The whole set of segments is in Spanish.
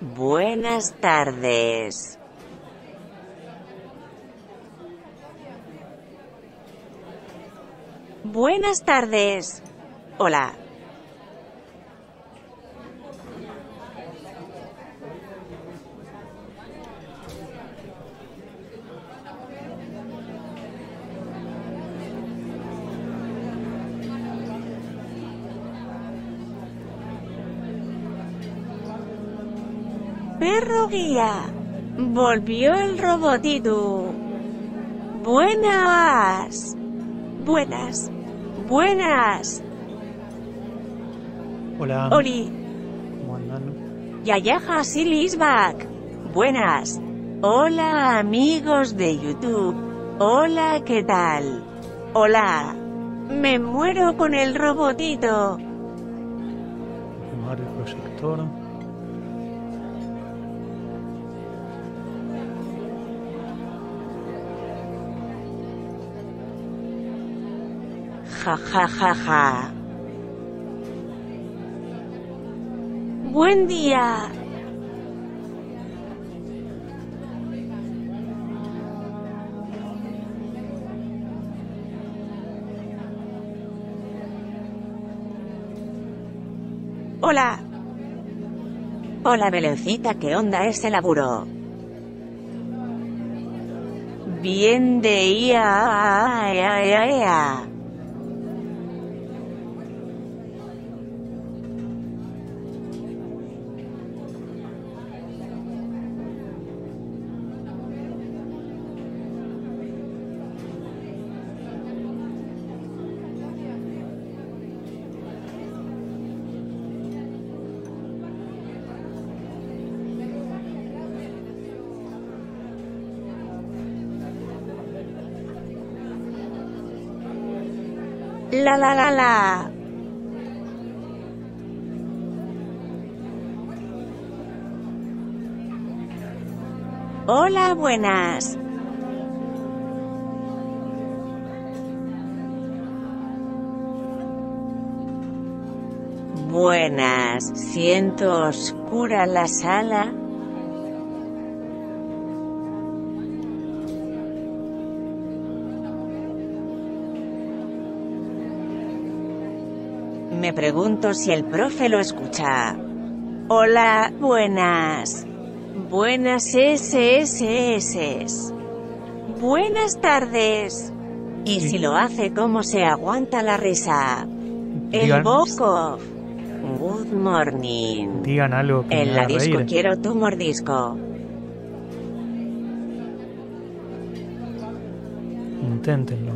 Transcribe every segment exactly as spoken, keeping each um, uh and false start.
Buenas tardes. Buenas tardes. Hola. Perro guía. Volvió el robotito. Buenas. Buenas. Buenas. Hola. Oli. ¿Cómo andan? Yaya Hasil is back. Buenas. Hola amigos de YouTube. Hola, ¿qué tal? Hola. Me muero con el robotito. Fumar el proyector. Ja ja ja ja. Buen día. Hola. Hola Belencita, ¿qué onda ese laburo? Bien de ia, ia, ia, ia. La la la la. Hola, buenas. Buenas, siento oscura la sala. Me pregunto si el profe lo escucha. Hola, buenas. Buenas S S S. Buenas tardes. Y si lo hace, ¿cómo se aguanta la risa? El Digan, Bokov. Good morning. digan algo que me En la haga disco reír. quiero tu mordisco. Inténtenlo.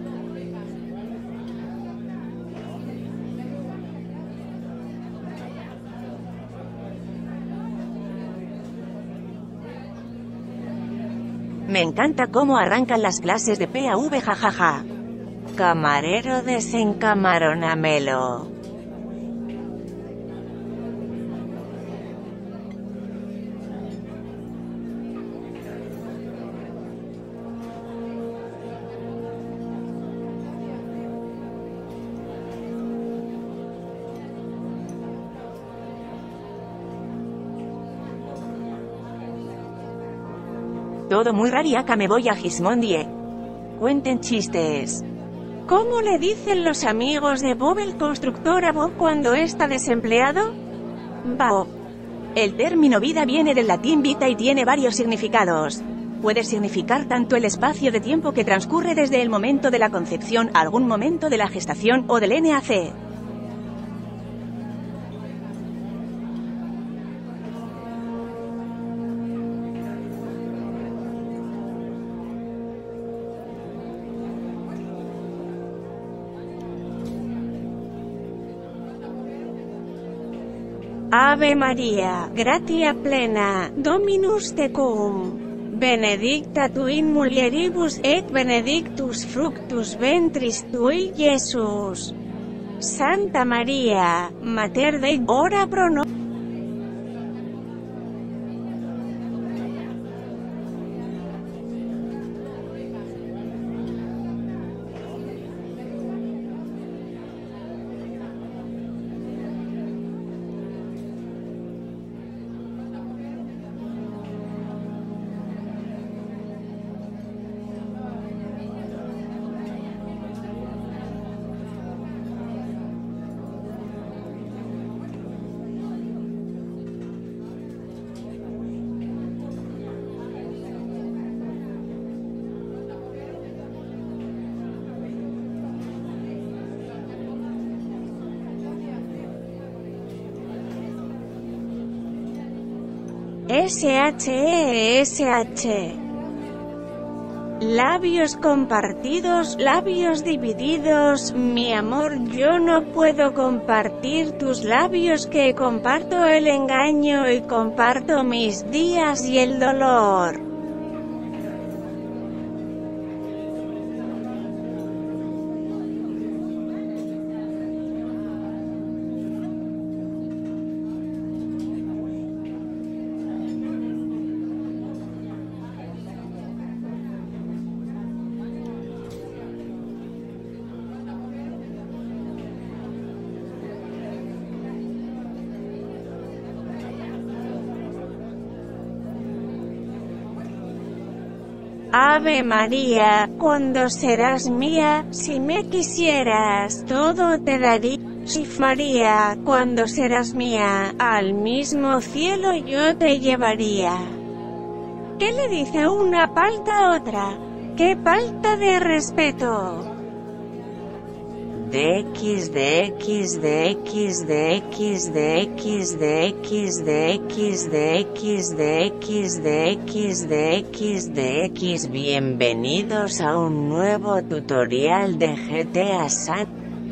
Me encanta cómo arrancan las clases de P A V, jajaja. Camarero desencamaronamelo. Todo muy rariaca, me voy a Gismondie. Cuenten chistes. ¿Cómo le dicen los amigos de Bob el constructor a Bob cuando está desempleado? Bob. El término vida viene del latín vita y tiene varios significados. Puede significar tanto el espacio de tiempo que transcurre desde el momento de la concepción a algún momento de la gestación o del N A C. Ave María, gratia plena, Dominus tecum. Benedicta tu in mulieribus et benedictus fructus ventris tui, Jesús. Santa María, Mater Dei, ora pro nobis. S H E S H. Labios compartidos, labios divididos, mi amor, yo no puedo compartir tus labios, que comparto el engaño y comparto mis días y el dolor. Ave María, cuando serás mía, si me quisieras, todo te daría. María, cuando serás mía, al mismo cielo yo te llevaría. ¿Qué le dice una palta a otra? ¡Qué falta de respeto! De X, de X, de X, de X, de X, de X, de X, de X, de X, de X, de X, de X. Bienvenidos a un nuevo tutorial de G T A San.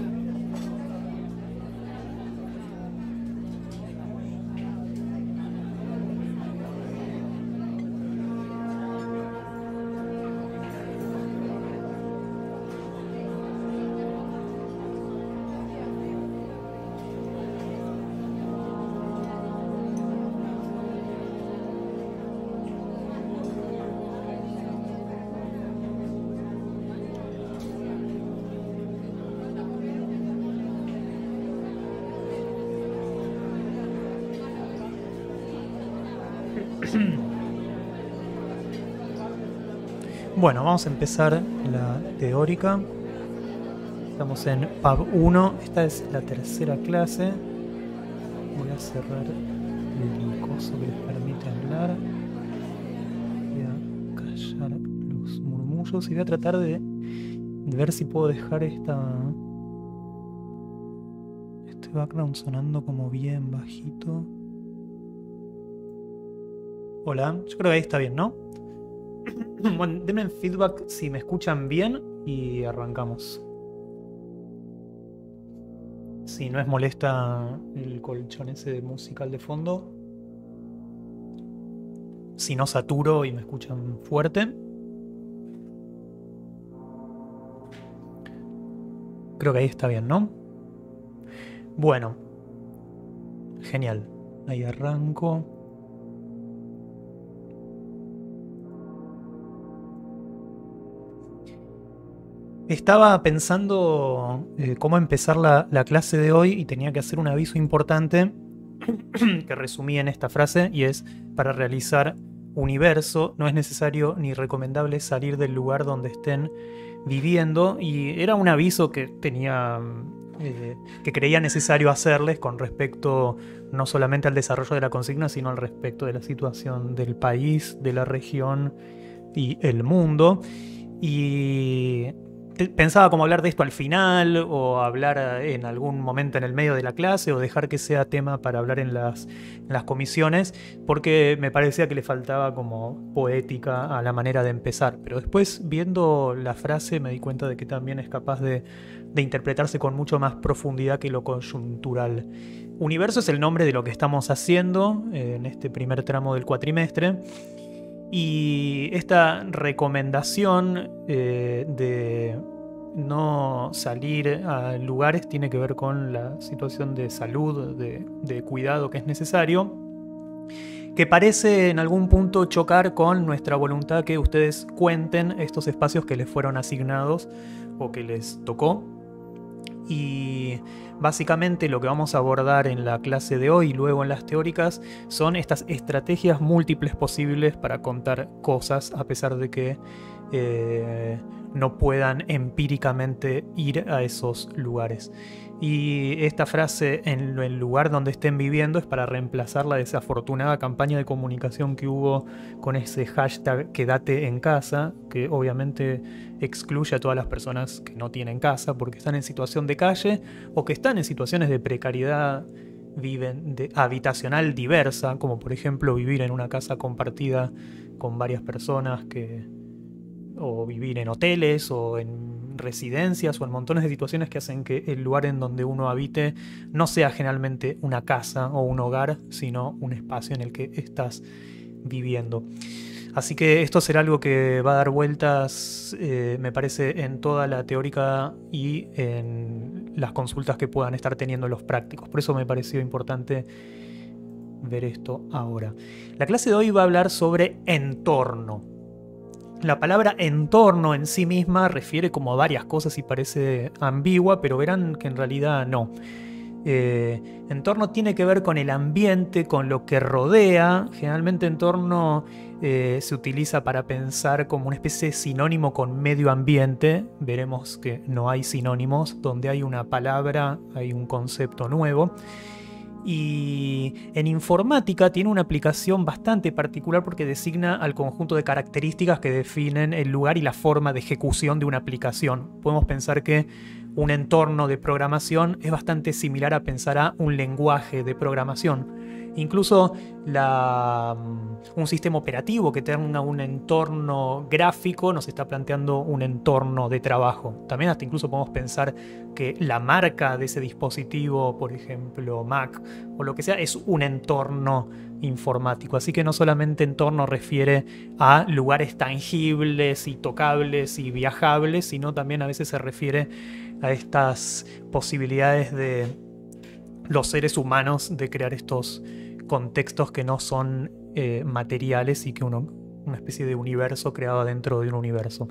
Bueno, vamos a empezar la teórica. Estamos en P A B uno. Esta es la tercera clase. Voy a cerrar el coso que les permite hablar. Voy a callar los murmullos y voy a tratar de, de ver si puedo dejar esta este background sonando como bien bajito. Hola, yo creo que ahí está bien, ¿no? Bueno, denme feedback si me escuchan bien y arrancamos. Si no es molesta el colchón ese de musical de fondo. Si no saturo y me escuchan fuerte. Creo que ahí está bien, ¿no? Bueno. Genial. Ahí arranco. Estaba pensando eh, cómo empezar la, la clase de hoy y tenía que hacer un aviso importante que resumí en esta frase, y es: para realizar universo no es necesario ni recomendable salir del lugar donde estén viviendo, y era un aviso que tenía eh, que creía necesario hacerles con respecto no solamente al desarrollo de la consigna, sino al respecto de la situación del país, de la región y el mundo. Y pensaba cómo hablar de esto al final, o hablar en algún momento en el medio de la clase, o dejar que sea tema para hablar en las, en las comisiones, porque me parecía que le faltaba como poética a la manera de empezar. Pero después, viendo la frase, me di cuenta de que también es capaz de, de interpretarse con mucho más profundidad que lo coyuntural. Universo es el nombre de lo que estamos haciendo en este primer tramo del cuatrimestre. Y esta recomendación eh, de no salir a lugares tiene que ver con la situación de salud, de, de cuidado que es necesario, que parece en algún punto chocar con nuestra voluntad que ustedes cuenten estos espacios que les fueron asignados o que les tocó. Y básicamente lo que vamos a abordar en la clase de hoy y luego en las teóricas son estas estrategias múltiples posibles para contar cosas a pesar de que eh, no puedan empíricamente ir a esos lugares. Y esta frase, en el lugar donde estén viviendo, es para reemplazar la desafortunada campaña de comunicación que hubo con ese hashtag quédate en casa, que obviamente excluye a todas las personas que no tienen casa porque están en situación de calle o que están en situaciones de precariedad viven de, habitacional diversa, como por ejemplo vivir en una casa compartida con varias personas, que, o vivir en hoteles o en residencias o en montones de situaciones que hacen que el lugar en donde uno habite no sea generalmente una casa o un hogar, sino un espacio en el que estás viviendo. Así que esto será algo que va a dar vueltas, eh, me parece, en toda la teórica y en las consultas que puedan estar teniendo los prácticos. Por eso me pareció importante ver esto ahora. La clase de hoy va a hablar sobre entorno. La palabra entorno en sí misma refiere como a varias cosas y parece ambigua, pero verán que en realidad no. Eh, entorno tiene que ver con el ambiente, con lo que rodea. Generalmente entorno eh, se utiliza para pensar como una especie de sinónimo con medio ambiente. Veremos que no hay sinónimos. Donde hay una palabra hay un concepto nuevo. Y en informática tiene una aplicación bastante particular porque designa al conjunto de características que definen el lugar y la forma de ejecución de una aplicación. Podemos pensar que un entorno de programación es bastante similar a pensar a un lenguaje de programación. Incluso la, un sistema operativo que tenga un entorno gráfico nos está planteando un entorno de trabajo. También hasta incluso podemos pensar que la marca de ese dispositivo, por ejemplo Mac o lo que sea, es un entorno informático. Así que no solamente entorno refiere a lugares tangibles y tocables y viajables, sino también a veces se refiere a estas posibilidades de los seres humanos de crear estos contextos que no son eh, materiales y que uno, una especie de universo creado dentro de un universo.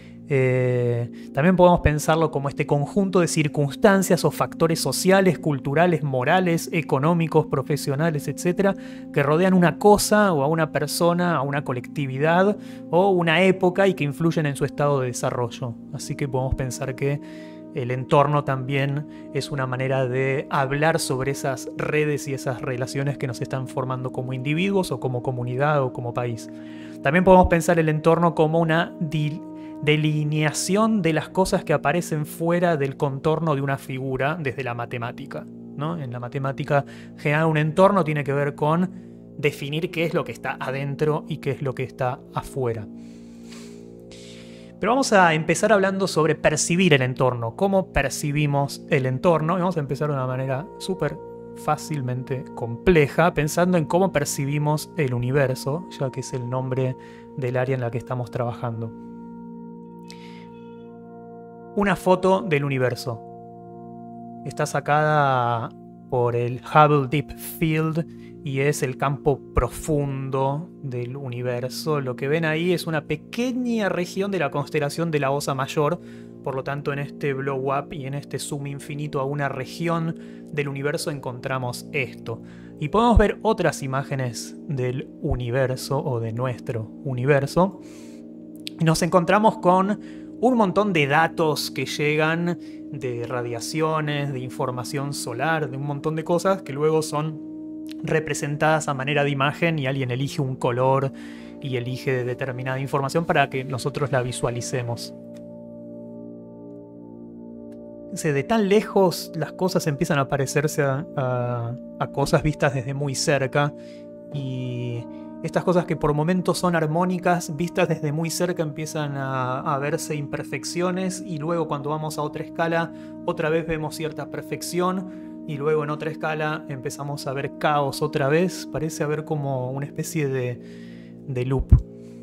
Eh, también podemos pensarlo como este conjunto de circunstancias o factores sociales, culturales, morales, económicos, profesionales, etcétera, que rodean una cosa o a una persona, a una colectividad o una época y que influyen en su estado de desarrollo. Así que podemos pensar que el entorno también es una manera de hablar sobre esas redes y esas relaciones que nos están formando como individuos o como comunidad o como país. También podemos pensar el entorno como una delineación de las cosas que aparecen fuera del contorno de una figura desde la matemática, ¿no? En la matemática general un entorno tiene que ver con definir qué es lo que está adentro y qué es lo que está afuera. Pero vamos a empezar hablando sobre percibir el entorno, cómo percibimos el entorno, y vamos a empezar de una manera súper fácilmente compleja, pensando en cómo percibimos el universo, ya que es el nombre del área en la que estamos trabajando. Una foto del universo. Está sacada por el Hubble Deep Field y es el campo profundo del universo. Lo que ven ahí es una pequeña región de la constelación de la Osa Mayor. Por lo tanto, en este blow up y en este zoom infinito a una región del universo encontramos esto. Y podemos ver otras imágenes del universo o de nuestro universo. Y nos encontramos con un montón de datos que llegan de radiaciones, de información solar, de un montón de cosas que luego son representadas a manera de imagen y alguien elige un color y elige determinada información para que nosotros la visualicemos. De tan lejos las cosas empiezan a parecerse a, a, a cosas vistas desde muy cerca, y estas cosas que por momentos son armónicas, vistas desde muy cerca empiezan a, a verse imperfecciones, y luego cuando vamos a otra escala otra vez vemos cierta perfección, y luego en otra escala empezamos a ver caos otra vez. Parece haber como una especie de, de loop.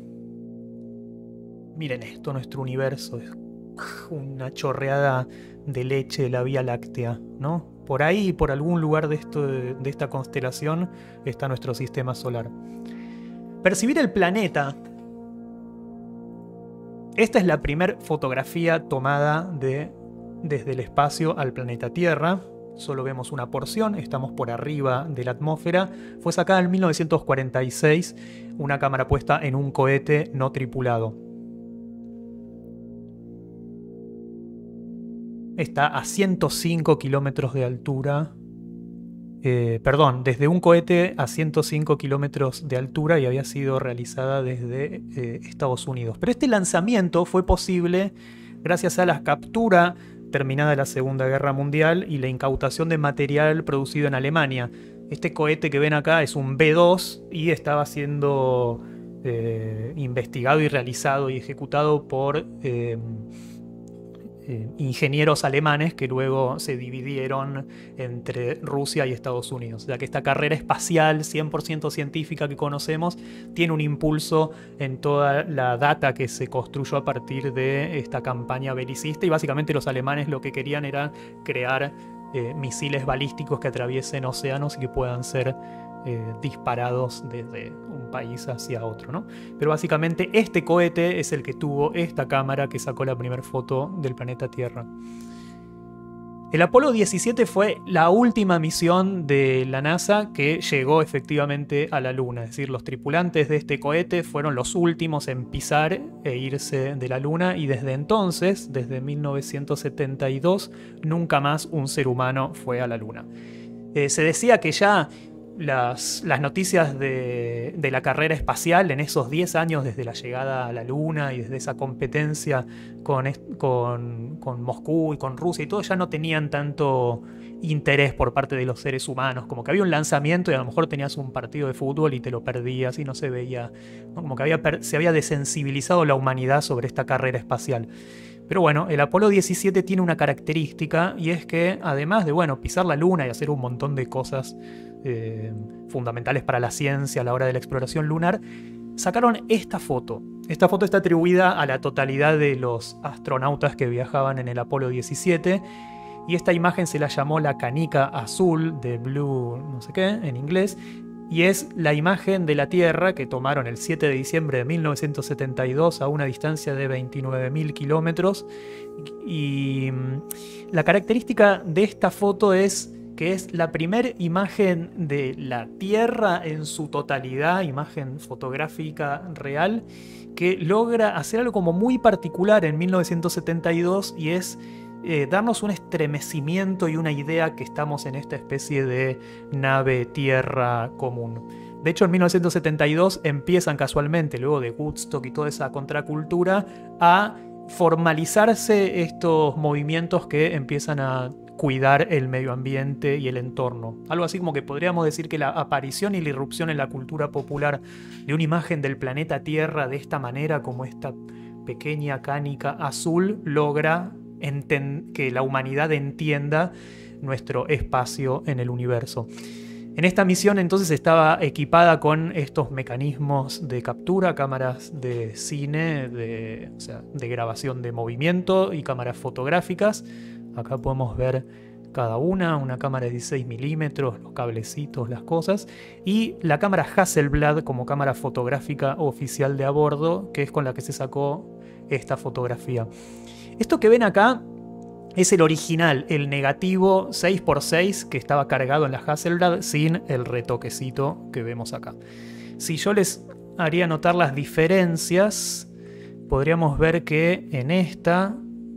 Miren esto, nuestro universo es una chorreada de leche de la Vía Láctea, ¿no? Por ahí, por algún lugar de, esto, de, de esta constelación está nuestro sistema solar. Percibir el planeta. Esta es la primera fotografía tomada de, desde el espacio al planeta Tierra. Solo vemos una porción, estamos por arriba de la atmósfera. Fue sacada en mil novecientos cuarenta y seis, una cámara puesta en un cohete no tripulado. Está a ciento cinco kilómetros de altura. Eh, perdón, desde un cohete a ciento cinco kilómetros de altura, y había sido realizada desde eh, Estados Unidos. Pero este lanzamiento fue posible gracias a la captura terminada la Segunda Guerra Mundial y la incautación de material producido en Alemania. Este cohete que ven acá es un B dos y estaba siendo eh, investigado y realizado y ejecutado por eh, eh, ingenieros alemanes que luego se dividieron entre Rusia y Estados Unidos. O sea que esta carrera espacial cien por ciento científica que conocemos tiene un impulso en toda la data que se construyó a partir de esta campaña belicista, y básicamente los alemanes lo que querían era crear eh, misiles balísticos que atraviesen océanos y que puedan ser eh, disparados desde un país hacia otro, ¿no? Pero básicamente este cohete es el que tuvo esta cámara que sacó la primera foto del planeta Tierra. El Apolo diecisiete fue la última misión de la NASA que llegó efectivamente a la Luna. Es decir, los tripulantes de este cohete fueron los últimos en pisar e irse de la Luna, y desde entonces, desde mil novecientos setenta y dos, nunca más un ser humano fue a la Luna. Eh, se decía que ya Las, las noticias de, de la carrera espacial en esos diez años desde la llegada a la Luna y desde esa competencia con, con, con Moscú y con Rusia y todo, ya no tenían tanto interés por parte de los seres humanos. Como que había un lanzamiento y a lo mejor tenías un partido de fútbol y te lo perdías y no se veía, ¿no? Como que había, se había desensibilizado la humanidad sobre esta carrera espacial. Pero bueno, el Apolo diecisiete tiene una característica, y es que además de, bueno, pisar la Luna y hacer un montón de cosas eh, fundamentales para la ciencia a la hora de la exploración lunar, sacaron esta foto. Esta foto está atribuida a la totalidad de los astronautas que viajaban en el Apolo diecisiete, y esta imagen se la llamó la canica azul, de blue no sé qué en inglés, y es la imagen de la Tierra que tomaron el siete de diciembre de mil novecientos setenta y dos a una distancia de veintinueve mil kilómetros. Y la característica de esta foto es que es la primera imagen de la Tierra en su totalidad, imagen fotográfica real, que logra hacer algo como muy particular en mil novecientos setenta y dos, y es Eh, darnos un estremecimiento y una idea que estamos en esta especie de nave tierra común. De hecho, en mil novecientos setenta y dos empiezan casualmente, luego de Woodstock y toda esa contracultura, a formalizarse estos movimientos que empiezan a cuidar el medio ambiente y el entorno. Algo así como que podríamos decir que la aparición y la irrupción en la cultura popular de una imagen del planeta Tierra de esta manera, como esta pequeña cánica azul, logra que la humanidad entienda nuestro espacio en el universo. En esta misión entonces estaba equipada con estos mecanismos de captura, cámaras de cine, de, o sea, de grabación de movimiento y cámaras fotográficas. Acá podemos ver cada una, una cámara de dieciséis milímetros, los cablecitos, las cosas, y la cámara Hasselblad como cámara fotográfica oficial de a bordo, que es con la que se sacó esta fotografía. Esto que ven acá es el original, el negativo seis por seis que estaba cargado en la Hasselblad sin el retoquecito que vemos acá. Si yo les haría notar las diferencias, podríamos ver que en esta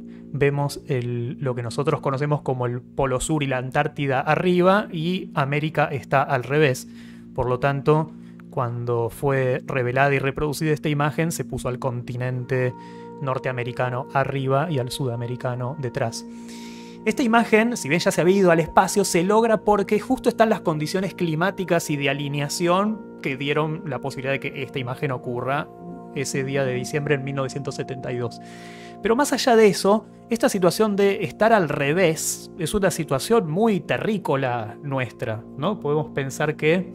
vemos el, lo que nosotros conocemos como el Polo Sur y la Antártida arriba, y América está al revés. Por lo tanto, cuando fue revelada y reproducida esta imagen, se puso al continente norteamericano arriba y al sudamericano detrás. Esta imagen, si bien ya se había ido al espacio, se logra porque justo están las condiciones climáticas y de alineación que dieron la posibilidad de que esta imagen ocurra ese día de diciembre en mil novecientos setenta y dos. Pero más allá de eso, esta situación de estar al revés es una situación muy terrícola nuestra, ¿no? Podemos pensar que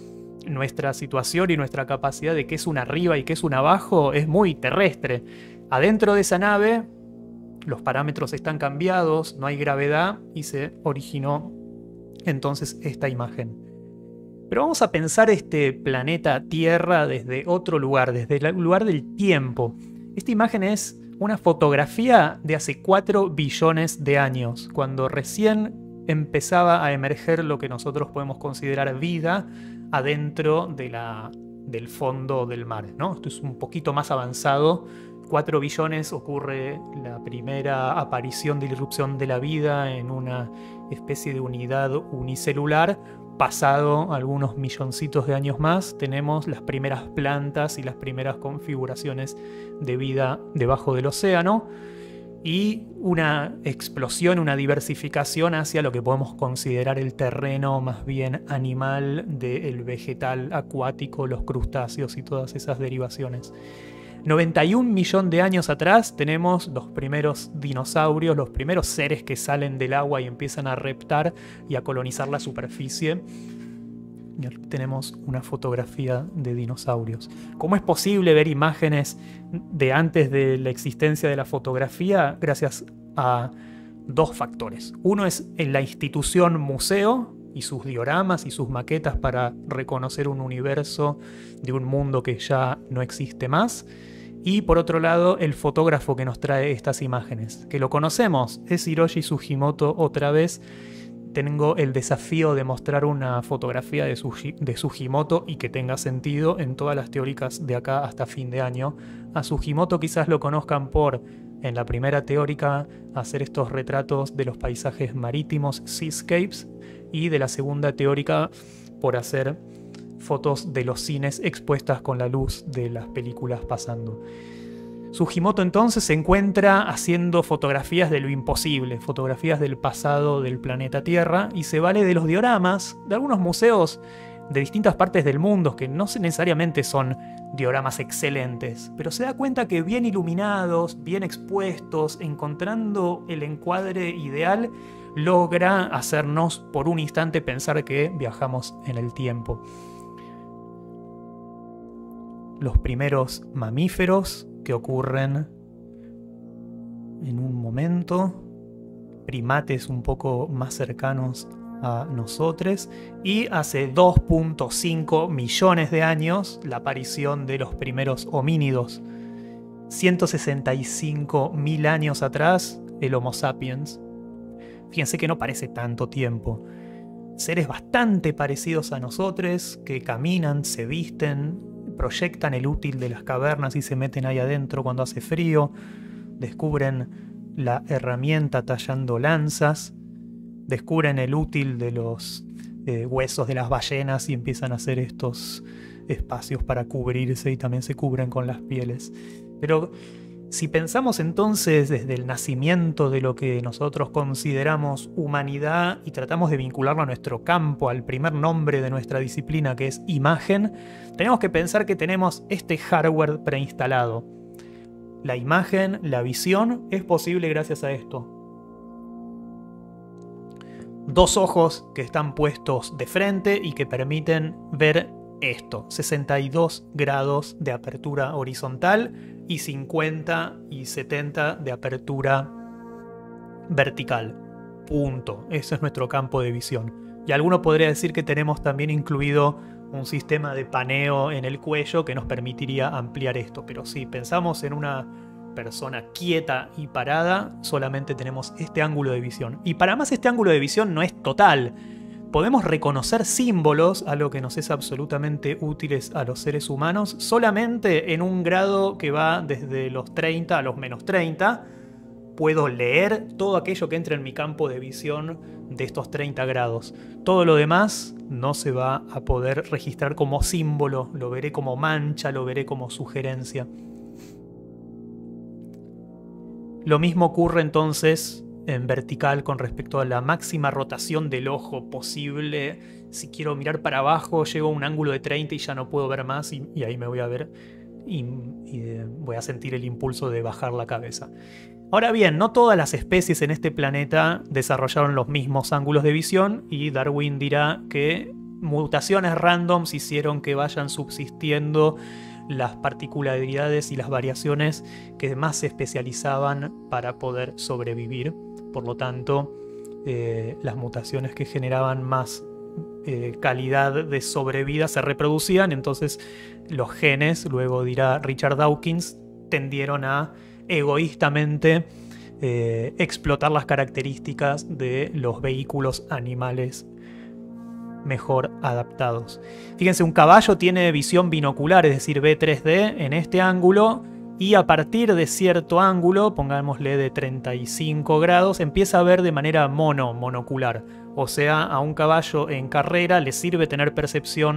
nuestra situación y nuestra capacidad de qué es un arriba y qué es un abajo es muy terrestre. Adentro de esa nave los parámetros están cambiados, no hay gravedad, y se originó entonces esta imagen. Pero vamos a pensar este planeta Tierra desde otro lugar, desde el lugar del tiempo. Esta imagen es una fotografía de hace cuatro billones de años, cuando recién empezaba a emerger lo que nosotros podemos considerar vida adentro de la, del fondo del mar, ¿no? Esto es un poquito más avanzado. cuatro billones ocurre la primera aparición de la irrupción de la vida en una especie de unidad unicelular. Pasado algunos milloncitos de años más, tenemos las primeras plantas y las primeras configuraciones de vida debajo del océano. y una explosión, una diversificación hacia lo que podemos considerar el terreno más bien animal del vegetal acuático, los crustáceos y todas esas derivaciones. noventa y un millones de años atrás tenemos los primeros dinosaurios, los primeros seres que salen del agua y empiezan a reptar y a colonizar la superficie. Y aquí tenemos una fotografía de dinosaurios. ¿Cómo es posible ver imágenes de antes de la existencia de la fotografía? Gracias a dos factores. Uno es en la institución museo y sus dioramas y sus maquetas para reconocer un universo de un mundo que ya no existe más. Y por otro lado, el fotógrafo que nos trae estas imágenes, que lo conocemos, es Hiroshi Sugimoto otra vez. Tengo el desafío de mostrar una fotografía de, Sugi, de Sugimoto y que tenga sentido en todas las teóricas de acá hasta fin de año. A Sugimoto quizás lo conozcan por, en la primera teórica, hacer estos retratos de los paisajes marítimos, seascapes, y de la segunda teórica por hacer fotos de los cines expuestas con la luz de las películas pasando. Sugimoto entonces se encuentra haciendo fotografías de lo imposible, fotografías del pasado del planeta Tierra, y se vale de los dioramas de algunos museos de distintas partes del mundo, que no necesariamente son dioramas excelentes, pero se da cuenta que bien iluminados, bien expuestos, encontrando el encuadre ideal, logra hacernos por un instante pensar que viajamos en el tiempo. Los primeros mamíferos que ocurren en un momento, primates un poco más cercanos a nosotros, y hace dos punto cinco millones de años la aparición de los primeros homínidos. ciento sesenta y cinco mil años atrás, el Homo sapiens. Fíjense que no parece tanto tiempo. Seres bastante parecidos a nosotros, que caminan, se visten, proyectan el útil de las cavernas y se meten ahí adentro cuando hace frío, descubren la herramienta tallando lanzas, descubren el útil de los eh, huesos de las ballenas y empiezan a hacer estos espacios para cubrirse, y también se cubren con las pieles. Pero si pensamos entonces desde el nacimiento de lo que nosotros consideramos humanidad y tratamos de vincularlo a nuestro campo, al primer nombre de nuestra disciplina, que es imagen, tenemos que pensar que tenemos este hardware preinstalado. La imagen, la visión, es posible gracias a esto. Dos ojos que están puestos de frente y que permiten ver esto, sesenta y dos grados de apertura horizontal y cincuenta y setenta de apertura vertical. Punto. Ese es nuestro campo de visión. Y alguno podría decir que tenemos también incluido un sistema de paneo en el cuello que nos permitiría ampliar esto. Pero si pensamos en una persona quieta y parada, solamente tenemos este ángulo de visión. Y para más, este ángulo de visión no es total. Podemos reconocer símbolos, algo que nos es absolutamente útiles a los seres humanos, solamente en un grado que va desde los treinta a los menos treinta. Puedo leer todo aquello que entra en mi campo de visión de estos treinta grados. Todo lo demás no se va a poder registrar como símbolo, lo veré como mancha, lo veré como sugerencia. Lo mismo ocurre entonces en vertical con respecto a la máxima rotación del ojo posible. Si quiero mirar para abajo, llego a un ángulo de treinta y ya no puedo ver más, y, y ahí me voy a ver y, y eh, voy a sentir el impulso de bajar la cabeza. Ahora bien, no todas las especies en este planeta desarrollaron los mismos ángulos de visión, y Darwin dirá que mutaciones randoms hicieron que vayan subsistiendo las particularidades y las variaciones que más se especializaban para poder sobrevivir. Por lo tanto, eh, las mutaciones que generaban más eh, calidad de sobrevida se reproducían, entonces los genes, luego dirá Richard Dawkins, tendieron a egoístamente eh, explotar las características de los vehículos animales mejor adaptados. Fíjense, un caballo tiene visión binocular, es decir, ve tres D en este ángulo, y a partir de cierto ángulo, pongámosle de treinta y cinco grados, empieza a ver de manera mono, monocular. O sea, a un caballo en carrera le sirve tener percepción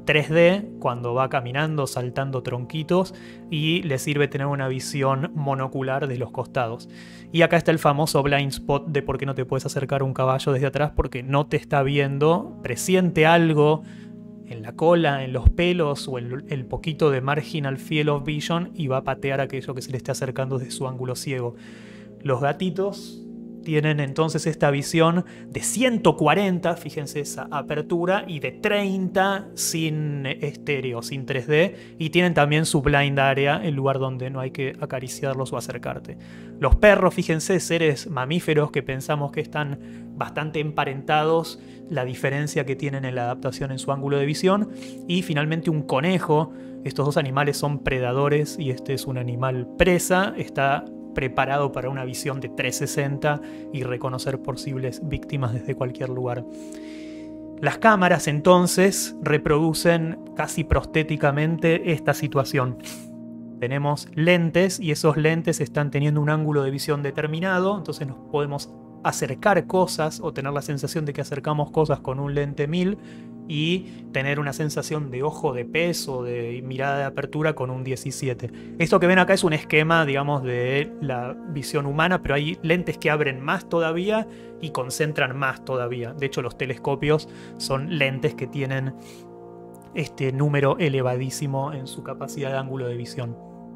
tres D cuando va caminando, saltando tronquitos, y le sirve tener una visión monocular de los costados. Y acá está el famoso blind spot de por qué no te puedes acercar a un caballo desde atrás, porque no te está viendo, presiente algo en la cola, en los pelos o el, el poquito de marginal field of vision y va a patear aquello que se le esté acercando desde su ángulo ciego. Los gatitos tienen entonces esta visión de ciento cuarenta, fíjense esa apertura, y de treinta sin estéreo, sin tres D, y tienen también su blind area, el lugar donde no hay que acariciarlos o acercarte. Los perros, fíjense, seres mamíferos que pensamos que están bastante emparentados, la diferencia que tienen en la adaptación en su ángulo de visión. Y finalmente un conejo. Estos dos animales son predadores y este es un animal presa, está preparado para una visión de trescientos sesenta y reconocer posibles víctimas desde cualquier lugar. Las cámaras entonces reproducen casi prostéticamente esta situación. Tenemos lentes y esos lentes están teniendo un ángulo de visión determinado, entonces nos podemos acercar cosas o tener la sensación de que acercamos cosas con un lente mil y tener una sensación de ojo de pez o de mirada de apertura con un diecisiete. Esto que ven acá es un esquema, digamos, de la visión humana, pero hay lentes que abren más todavía y concentran más todavía. De hecho, los telescopios son lentes que tienen este número elevadísimo en su capacidad de ángulo de visión.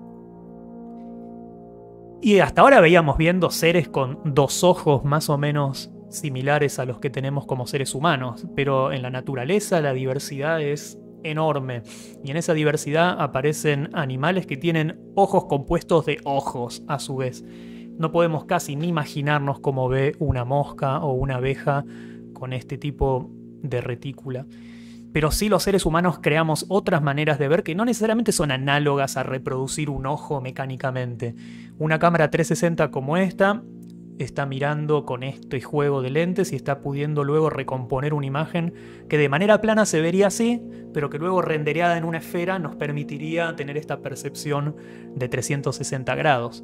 Y hasta ahora veíamos viendo seres con dos ojos más o menos similares a los que tenemos como seres humanos, pero en la naturaleza la diversidad es enorme y en esa diversidad aparecen animales que tienen ojos compuestos de ojos a su vez. No podemos casi ni imaginarnos cómo ve una mosca o una abeja con este tipo de retícula. Pero sí los seres humanos creamos otras maneras de ver que no necesariamente son análogas a reproducir un ojo mecánicamente. Una cámara trescientos sesenta como esta está mirando con este juego de lentes y está pudiendo luego recomponer una imagen que de manera plana se vería así, pero que luego rendereada en una esfera nos permitiría tener esta percepción de trescientos sesenta grados.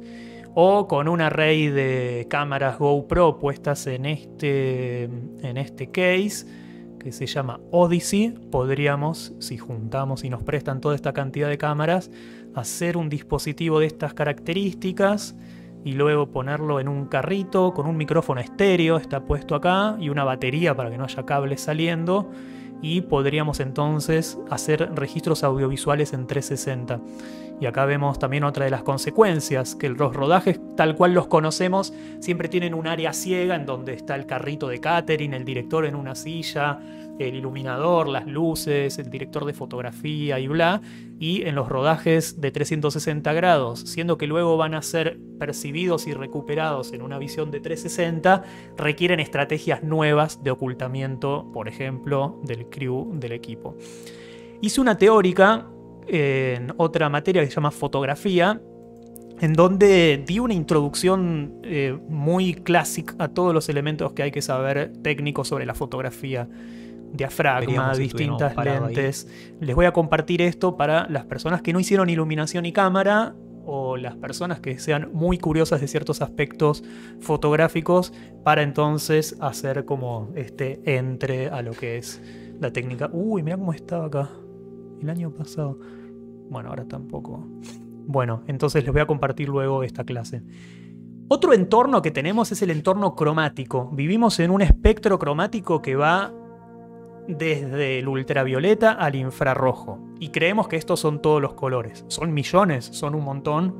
O con un array de cámaras GoPro puestas en este, en este case, que se llama Odyssey, podríamos, si juntamos y nos prestan toda esta cantidad de cámaras, hacer un dispositivo de estas características y luego ponerlo en un carrito con un micrófono estéreo, está puesto acá, y una batería para que no haya cables saliendo, y podríamos entonces hacer registros audiovisuales en trescientos sesenta. Y acá vemos también otra de las consecuencias, que los rodajes tal cual los conocemos siempre tienen un área ciega en donde está el carrito de catering, el director en una silla, el iluminador, las luces, el director de fotografía y bla. Y en los rodajes de trescientos sesenta grados, siendo que luego van a ser percibidos y recuperados en una visión de trescientos sesenta, requieren estrategias nuevas de ocultamiento, por ejemplo, del crew del equipo. Hice una teórica en otra materia que se llama fotografía, en donde di una introducción eh, muy clásica a todos los elementos que hay que saber técnicos sobre la fotografía. Diafragma, distintas lentes. Ahí. Les voy a compartir esto para las personas que no hicieron iluminación y cámara o las personas que sean muy curiosas de ciertos aspectos fotográficos, para entonces hacer como este entre a lo que es la técnica. Uy, mirá cómo estaba acá el año pasado. Bueno, ahora tampoco. Bueno, entonces les voy a compartir luego esta clase. Otro entorno que tenemos es el entorno cromático. Vivimos en un espectro cromático que va desde el ultravioleta al infrarrojo. Y creemos que estos son todos los colores. Son millones, son un montón.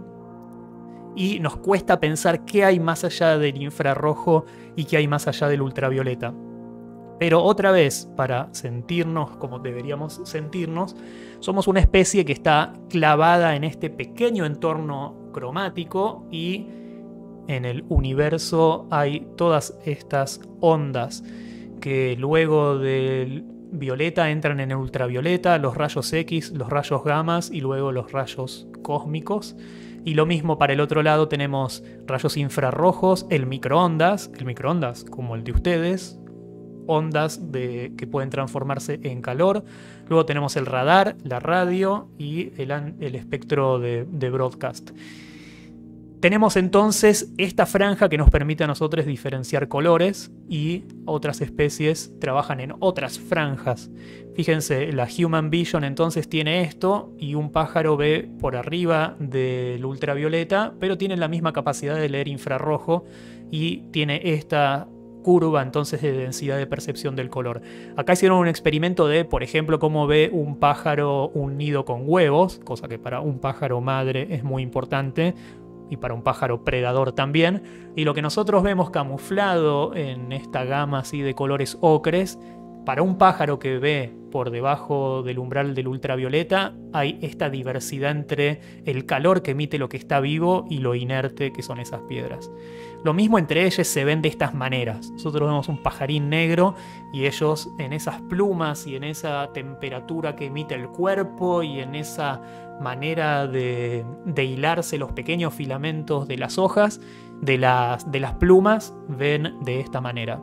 Y nos cuesta pensar qué hay más allá del infrarrojo y qué hay más allá del ultravioleta. Pero otra vez, para sentirnos como deberíamos sentirnos, somos una especie que está clavada en este pequeño entorno cromático y en el universo hay todas estas ondas que luego del violeta entran en el ultravioleta, los rayos X, los rayos gamas y luego los rayos cósmicos. Y lo mismo para el otro lado, tenemos rayos infrarrojos, el microondas, el microondas como el de ustedes, ondas de, que pueden transformarse en calor. Luego tenemos el radar, la radio y el, el espectro de, de broadcast. Tenemos entonces esta franja que nos permite a nosotros diferenciar colores y otras especies trabajan en otras franjas. Fíjense, la Human Vision entonces tiene esto y un pájaro ve por arriba del ultravioleta, pero tiene la misma capacidad de leer infrarrojo y tiene esta curva entonces de densidad de percepción del color. Acá hicieron un experimento de, por ejemplo, cómo ve un pájaro un nido con huevos, cosa que para un pájaro madre es muy importante, y para un pájaro predador también, y lo que nosotros vemos camuflado en esta gama así de colores ocres, para un pájaro que ve por debajo del umbral del ultravioleta hay esta diversidad entre el calor que emite lo que está vivo y lo inerte que son esas piedras. Lo mismo entre ellos se ven de estas maneras. Nosotros vemos un pajarín negro y ellos en esas plumas y en esa temperatura que emite el cuerpo y en esa manera de, de hilarse los pequeños filamentos de las hojas, de las, de las plumas, ven de esta manera.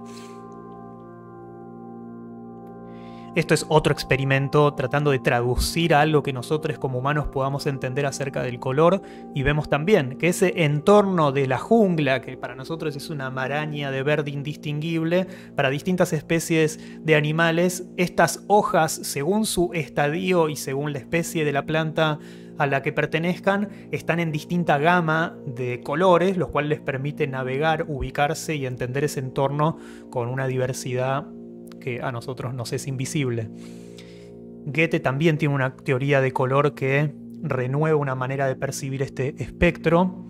Esto es otro experimento tratando de traducir algo que nosotros como humanos podamos entender acerca del color, y vemos también que ese entorno de la jungla, que para nosotros es una maraña de verde indistinguible, para distintas especies de animales, estas hojas, según su estadio y según la especie de la planta a la que pertenezcan, están en distinta gama de colores, los cuales les permite navegar, ubicarse y entender ese entorno con una diversidad que a nosotros nos es invisible. Goethe también tiene una teoría de color que renueva una manera de percibir este espectro.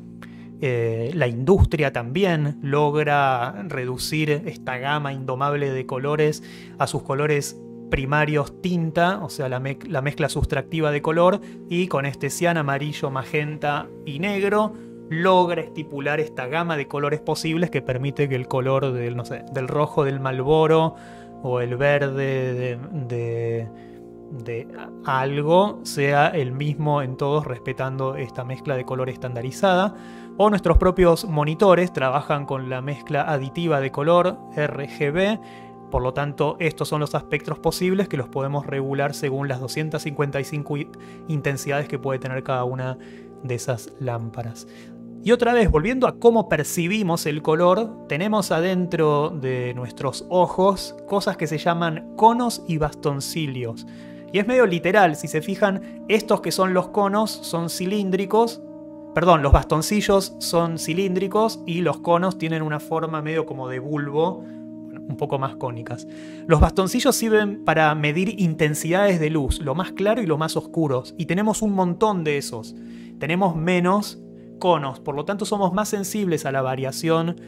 Eh, la industria también logra reducir esta gama indomable de colores a sus colores primarios tinta, o sea, la, me la mezcla sustractiva de color, y con este cian, amarillo, magenta y negro logra estipular esta gama de colores posibles que permite que el color del, no sé, del rojo del Marlboro o el verde de, de, de algo sea el mismo en todos, respetando esta mezcla de color estandarizada. O nuestros propios monitores trabajan con la mezcla aditiva de color R G B, por lo tanto estos son los espectros posibles que los podemos regular según las doscientas cincuenta y cinco intensidades que puede tener cada una de esas lámparas. Y otra vez, volviendo a cómo percibimos el color, tenemos adentro de nuestros ojos cosas que se llaman conos y bastoncilios. Y es medio literal, si se fijan, estos que son los conos son cilíndricos, perdón, los bastoncillos son cilíndricos y los conos tienen una forma medio como de bulbo, un poco más cónicas. Los bastoncillos sirven para medir intensidades de luz, lo más claro y lo más oscuros, y tenemos un montón de esos. Tenemos menos conos, por lo tanto somos más sensibles a la variación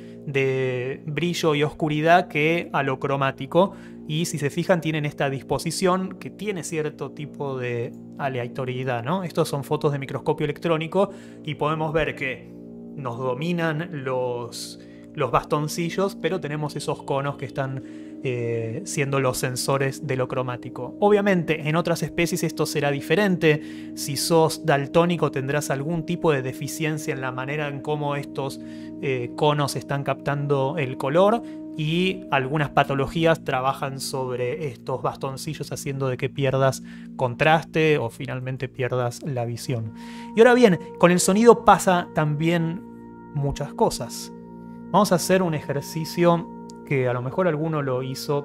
de brillo y oscuridad que a lo cromático, y si se fijan tienen esta disposición que tiene cierto tipo de aleatoriedad, ¿no? Estos son fotos de microscopio electrónico y podemos ver que nos dominan los, los bastoncillos, pero tenemos esos conos que están eh, siendo los sensores de lo cromático. Obviamente en otras especies esto será diferente. Si sos daltónico tendrás algún tipo de deficiencia en la manera en cómo estos eh, conos están captando el color, y algunas patologías trabajan sobre estos bastoncillos haciendo de que pierdas contraste o finalmente pierdas la visión. Y ahora bien, con el sonido pasa también muchas cosas. Vamos a hacer un ejercicio que a lo mejor alguno lo hizo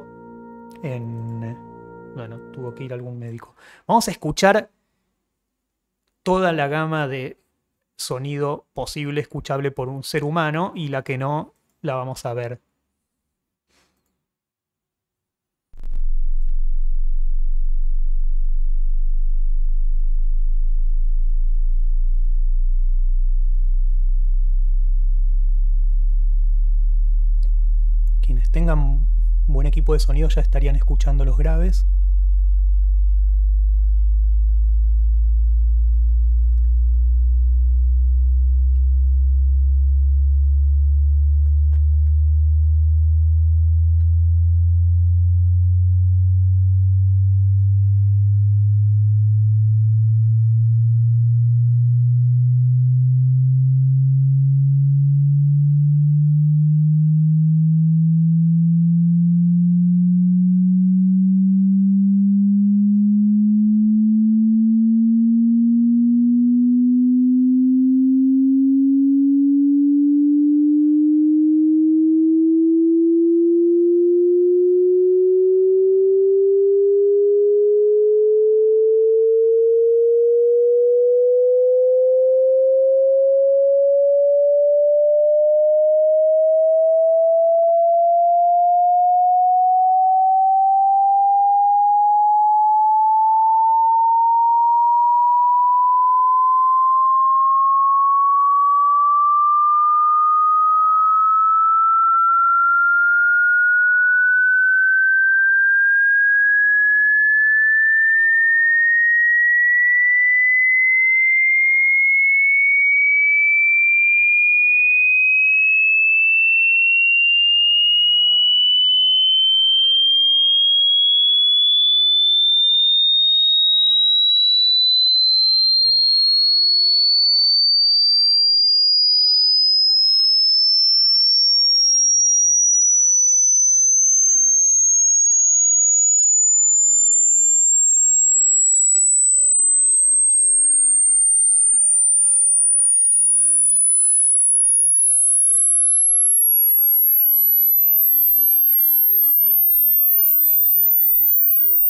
en... Bueno, tuvo que ir a algún médico. Vamos a escuchar toda la gama de sonido posible escuchable por un ser humano, y la que no, la vamos a ver. Quienes tengan buen equipo de sonido ya estarían escuchando los graves.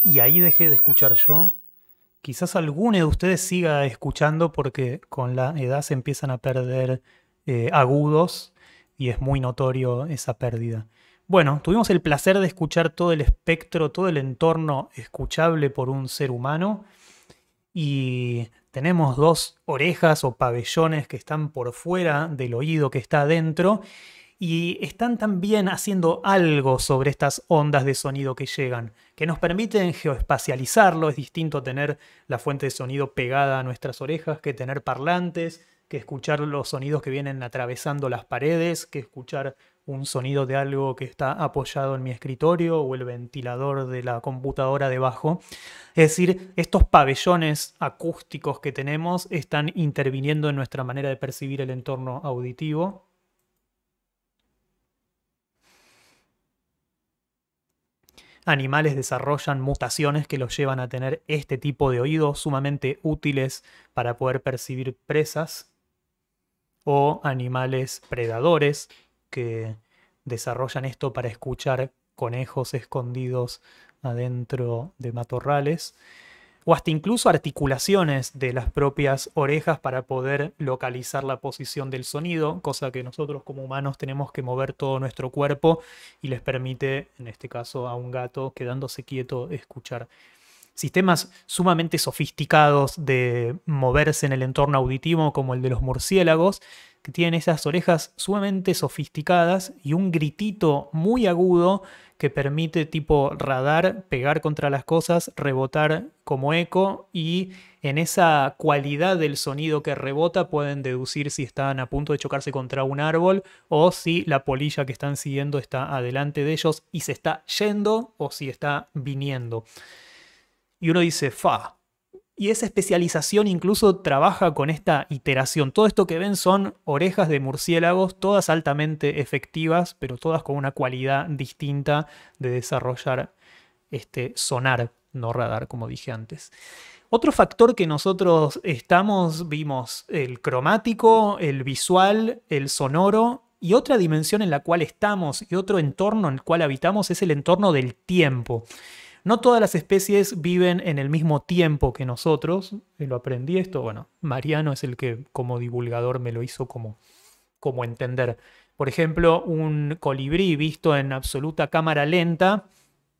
y ahí dejé de escuchar yo. Quizás alguno de ustedes siga escuchando porque con la edad se empiezan a perder eh, agudos y es muy notorio esa pérdida. Bueno, tuvimos el placer de escuchar todo el espectro, todo el entorno escuchable por un ser humano y tenemos dos orejas o pabellones que están por fuera del oído que está adentro y están también haciendo algo sobre estas ondas de sonido que llegan, que nos permiten geoespacializarlo. Es distinto tener la fuente de sonido pegada a nuestras orejas que tener parlantes, que escuchar los sonidos que vienen atravesando las paredes, que escuchar un sonido de algo que está apoyado en mi escritorio o el ventilador de la computadora debajo. Es decir, estos pabellones acústicos que tenemos están interviniendo en nuestra manera de percibir el entorno auditivo. Animales desarrollan mutaciones que los llevan a tener este tipo de oídos sumamente útiles para poder percibir presas, o animales predadores que desarrollan esto para escuchar conejos escondidos adentro de matorrales, o hasta incluso articulaciones de las propias orejas para poder localizar la posición del sonido, cosa que nosotros como humanos tenemos que mover todo nuestro cuerpo y les permite, en este caso a un gato, quedándose quieto, escuchar. Sistemas sumamente sofisticados de moverse en el entorno auditivo, como el de los murciélagos, que tienen esas orejas sumamente sofisticadas y un gritito muy agudo que permite, tipo radar, pegar contra las cosas, rebotar como eco, y en esa cualidad del sonido que rebota pueden deducir si están a punto de chocarse contra un árbol o si la polilla que están siguiendo está adelante de ellos y se está yendo o si está viniendo. Y uno dice, fa. Y esa especialización incluso trabaja con esta iteración. Todo esto que ven son orejas de murciélagos, todas altamente efectivas, pero todas con una cualidad distinta de desarrollar este sonar, no radar, como dije antes. Otro factor que nosotros estamos, vimos el cromático, el visual, el sonoro, y otra dimensión en la cual estamos y otro entorno en el cual habitamos es el entorno del tiempo. No todas las especies viven en el mismo tiempo que nosotros. Lo aprendí esto, bueno, Mariano es el que como divulgador me lo hizo como, como entender. Por ejemplo, un colibrí visto en absoluta cámara lenta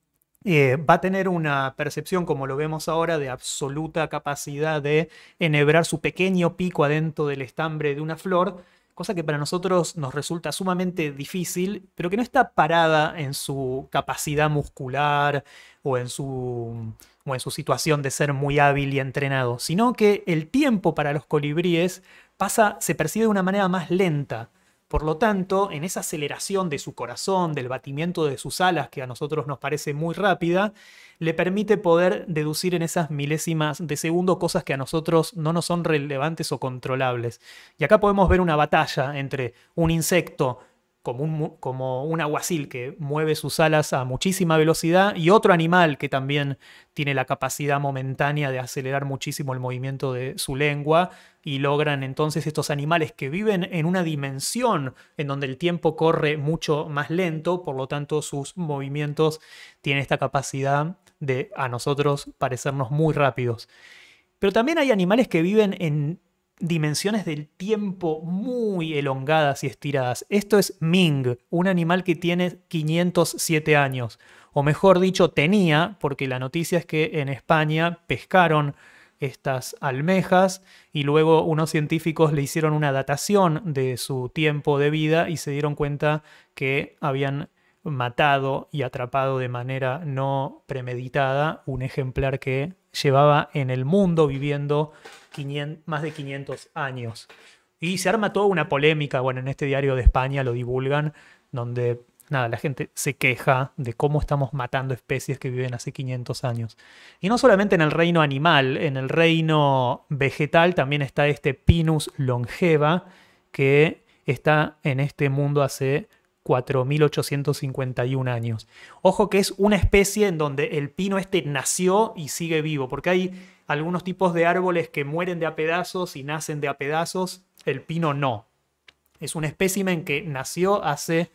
eh, va a tener una percepción, como lo vemos ahora, de absoluta capacidad de enhebrar su pequeño pico adentro del estambre de una flor, cosa que para nosotros nos resulta sumamente difícil, pero que no está parada en su capacidad muscular o en su, o en su situación de ser muy hábil y entrenado, sino que el tiempo para los colibríes pasa, se percibe de una manera más lenta. Por lo tanto, en esa aceleración de su corazón, del batimiento de sus alas, que a nosotros nos parece muy rápida, le permite poder deducir en esas milésimas de segundo cosas que a nosotros no nos son relevantes o controlables. Y acá podemos ver una batalla entre un insecto como un, como un aguacil que mueve sus alas a muchísima velocidad y otro animal que también tiene la capacidad momentánea de acelerar muchísimo el movimiento de su lengua, y logran entonces estos animales que viven en una dimensión en donde el tiempo corre mucho más lento, por lo tanto sus movimientos tienen esta capacidad de a nosotros parecernos muy rápidos. Pero también hay animales que viven en dimensiones del tiempo muy elongadas y estiradas. Esto es Ming, un animal que tiene quinientos siete años, o mejor dicho, tenía, porque la noticia es que en España pescaron estas almejas y luego unos científicos le hicieron una datación de su tiempo de vida y se dieron cuenta que habían matado y atrapado de manera no premeditada un ejemplar que llevaba en el mundo viviendo quinientos, más de quinientos años. Y se arma toda una polémica, bueno, en este diario de España lo divulgan, donde nada, la gente se queja de cómo estamos matando especies que viven hace quinientos años. Y no solamente en el reino animal, en el reino vegetal también está este Pinus longeva, que está en este mundo hace cuatro mil ochocientos cincuenta y un años. Ojo que es una especie en donde el pino este nació y sigue vivo, porque hay algunos tipos de árboles que mueren de a pedazos y nacen de a pedazos, el pino no. Es un espécimen que nació hace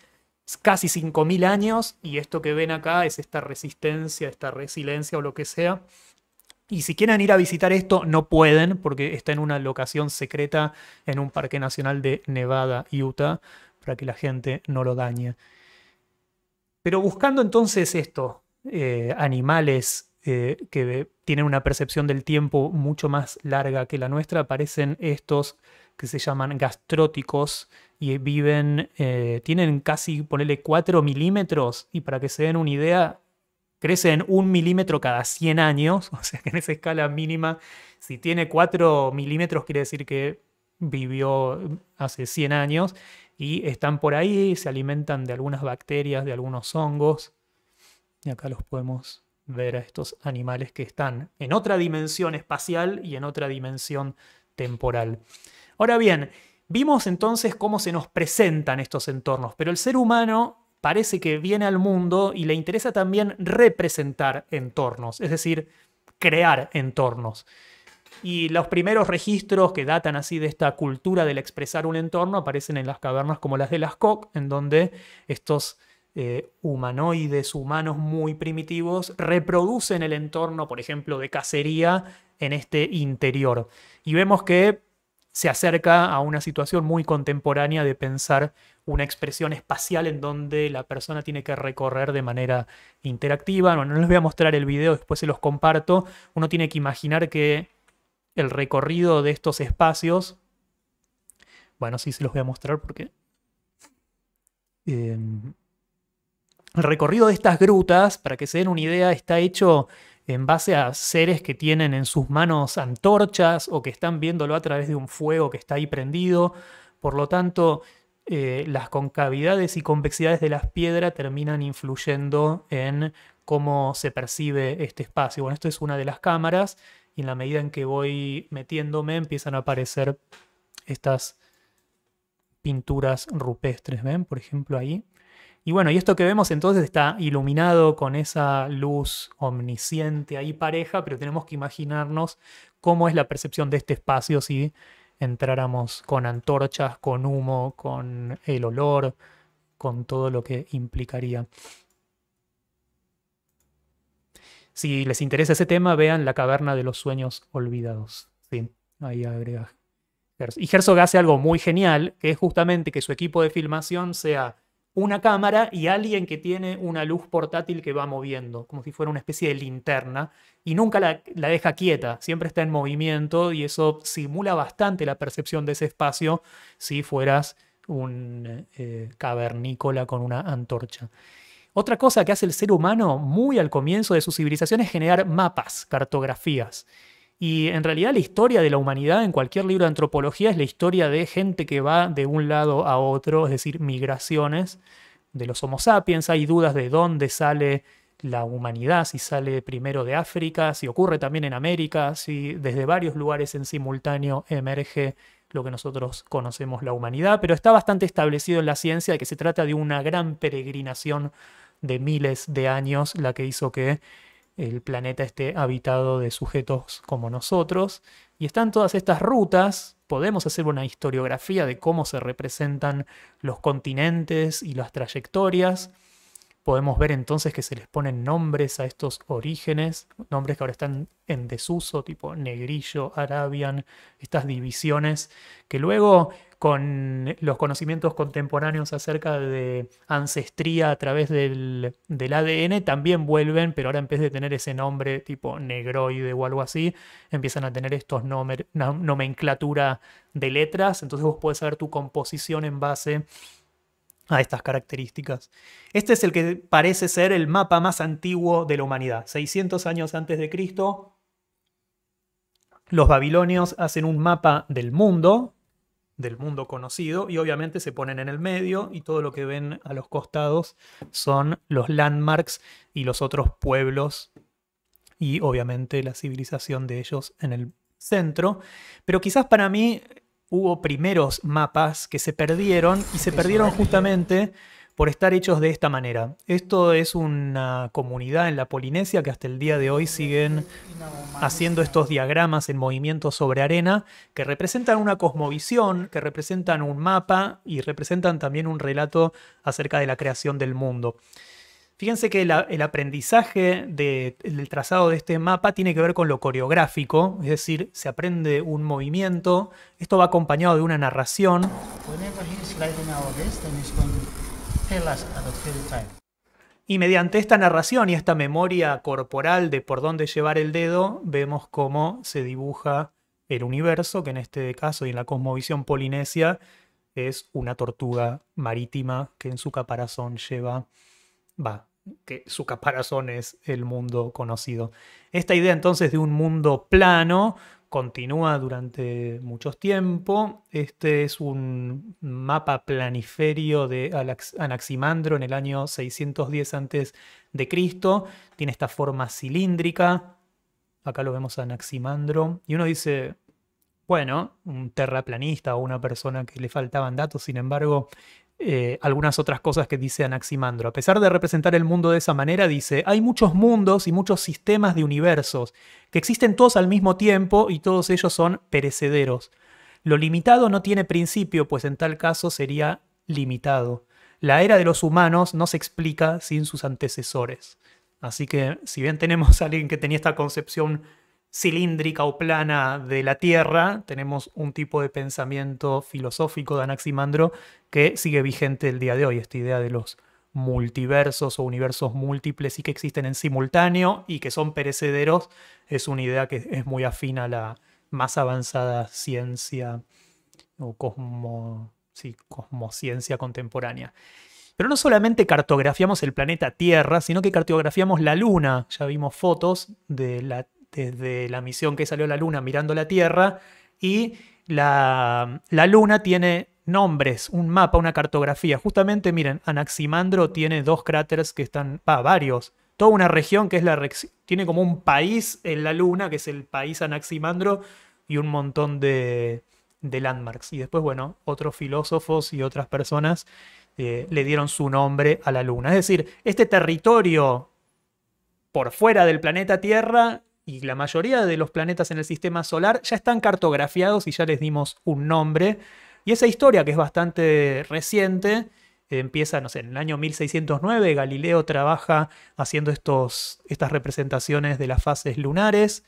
casi cinco mil años, y esto que ven acá es esta resistencia, esta resiliencia o lo que sea. Y si quieren ir a visitar esto, no pueden, porque está en una locación secreta en un parque nacional de Nevada, Utah, para que la gente no lo dañe. Pero buscando entonces esto, eh, animales eh, que tienen una percepción del tiempo mucho más larga que la nuestra, aparecen estos que se llaman gastróticos y viven, eh, tienen casi, ponele cuatro milímetros, y para que se den una idea, crecen un milímetro cada cien años, o sea que en esa escala mínima, si tiene cuatro milímetros quiere decir que vivió hace cien años, y están por ahí, se alimentan de algunas bacterias, de algunos hongos, y acá los podemos ver a estos animales que están en otra dimensión espacial y en otra dimensión temporal. Ahora bien, vimos entonces cómo se nos presentan estos entornos, pero el ser humano parece que viene al mundo y le interesa también representar entornos, es decir, crear entornos. Y los primeros registros que datan así de esta cultura del expresar un entorno aparecen en las cavernas como las de Lascaux, en donde estos eh, humanoides humanos muy primitivos reproducen el entorno, por ejemplo, de cacería en este interior. Y vemos que se acerca a una situación muy contemporánea de pensar una expresión espacial en donde la persona tiene que recorrer de manera interactiva. Bueno, no les voy a mostrar el video, después se los comparto. Uno tiene que imaginar que el recorrido de estos espacios, bueno, sí se los voy a mostrar porque eh, el recorrido de estas grutas, para que se den una idea, está hecho en base a seres que tienen en sus manos antorchas o que están viéndolo a través de un fuego que está ahí prendido. Por lo tanto, eh, las concavidades y convexidades de las piedras terminan influyendo en cómo se percibe este espacio. Bueno, esto es una de las cámaras y en la medida en que voy metiéndome empiezan a aparecer estas pinturas rupestres, ¿ven? Por ejemplo, ahí. Y bueno, y esto que vemos entonces está iluminado con esa luz omnisciente ahí pareja, pero tenemos que imaginarnos cómo es la percepción de este espacio si entráramos con antorchas, con humo, con el olor, con todo lo que implicaría. Si les interesa ese tema, vean La caverna de los sueños olvidados. Sí, ahí agrega Herzog. Y Herzog hace algo muy genial, que es justamente que su equipo de filmación sea una cámara y alguien que tiene una luz portátil que va moviendo, como si fuera una especie de linterna, y nunca la, la deja quieta, siempre está en movimiento, y eso simula bastante la percepción de ese espacio si fueras un eh, cavernícola con una antorcha. Otra cosa que hace el ser humano muy al comienzo de su civilización es generar mapas, cartografías. Y en realidad la historia de la humanidad en cualquier libro de antropología es la historia de gente que va de un lado a otro, es decir, migraciones de los Homo sapiens. Hay dudas de dónde sale la humanidad, si sale primero de África, si ocurre también en América, si desde varios lugares en simultáneo emerge lo que nosotros conocemos la humanidad, pero está bastante establecido en la ciencia de que se trata de una gran peregrinación de miles de años la que hizo que el planeta esté habitado de sujetos como nosotros. Y están todas estas rutas, podemos hacer una historiografía de cómo se representan los continentes y las trayectorias. Podemos ver entonces que se les ponen nombres a estos orígenes, nombres que ahora están en desuso, tipo Negrillo, Arabian, estas divisiones que luego con los conocimientos contemporáneos acerca de ancestría a través del, del A D N también vuelven, pero ahora en vez de tener ese nombre tipo negroide o algo así, empiezan a tener estos nomer, nomenclatura de letras, entonces vos podés saber tu composición en base a estas características. Este es el que parece ser el mapa más antiguo de la humanidad. seiscientos años antes de Cristo, los babilonios hacen un mapa del mundo, del mundo conocido, y obviamente se ponen en el medio, y todo lo que ven a los costados son los landmarks y los otros pueblos, y obviamente la civilización de ellos en el centro. Pero quizás para mí hubo primeros mapas que se perdieron, y se perdieron justamente por estar hechos de esta manera. Esto es una comunidad en la Polinesia que hasta el día de hoy siguen haciendo estos diagramas en movimiento sobre arena que representan una cosmovisión, que representan un mapa y representan también un relato acerca de la creación del mundo. Fíjense que la, el aprendizaje de, del trazado de este mapa tiene que ver con lo coreográfico, es decir, se aprende un movimiento, esto va acompañado de una narración. Y mediante esta narración y esta memoria corporal de por dónde llevar el dedo, vemos cómo se dibuja el universo, que en este caso y en la cosmovisión polinesia es una tortuga marítima que en su caparazón lleva... Va, que su caparazón es el mundo conocido. Esta idea entonces de un mundo plano continúa durante mucho tiempo. Este es un mapa planiferio de Anaximandro en el año seiscientos diez antes de Cristo. Tiene esta forma cilíndrica. Acá lo vemos a Anaximandro. Y uno dice, bueno, un terraplanista o una persona que le faltaban datos, sin embargo... Eh, algunas otras cosas que dice Anaximandro. A pesar de representar el mundo de esa manera, dice, hay muchos mundos y muchos sistemas de universos que existen todos al mismo tiempo y todos ellos son perecederos. Lo limitado no tiene principio, pues en tal caso sería limitado. La era de los humanos no se explica sin sus antecesores. Así que, si bien tenemos a alguien que tenía esta concepción cilíndrica o plana de la Tierra, tenemos un tipo de pensamiento filosófico de Anaximandro que sigue vigente el día de hoy, esta idea de los multiversos o universos múltiples y que existen en simultáneo y que son perecederos, es una idea que es muy afín a la más avanzada ciencia o cosmo, sí, cosmociencia contemporánea. Pero no solamente cartografiamos el planeta Tierra, sino que cartografiamos la Luna. Ya vimos fotos de la desde la misión que salió a la Luna mirando la Tierra, y la, la Luna tiene nombres, un mapa, una cartografía. Justamente, miren, Anaximandro tiene dos cráteres que están, va, varios, toda una región que es la, tiene como un país en la Luna, que es el país Anaximandro, y un montón de, de landmarks. Y después, bueno, otros filósofos y otras personas eh, le dieron su nombre a la Luna. Es decir, este territorio por fuera del planeta Tierra y la mayoría de los planetas en el sistema solar ya están cartografiados y ya les dimos un nombre. Y esa historia, que es bastante reciente, eh, empieza, no sé, en el año mil seiscientos nueve. Galileo trabaja haciendo estos, estas representaciones de las fases lunares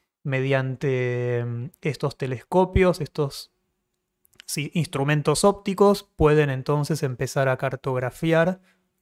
mediante estos telescopios, estos sí, instrumentos ópticos. Pueden entonces empezar a cartografiar.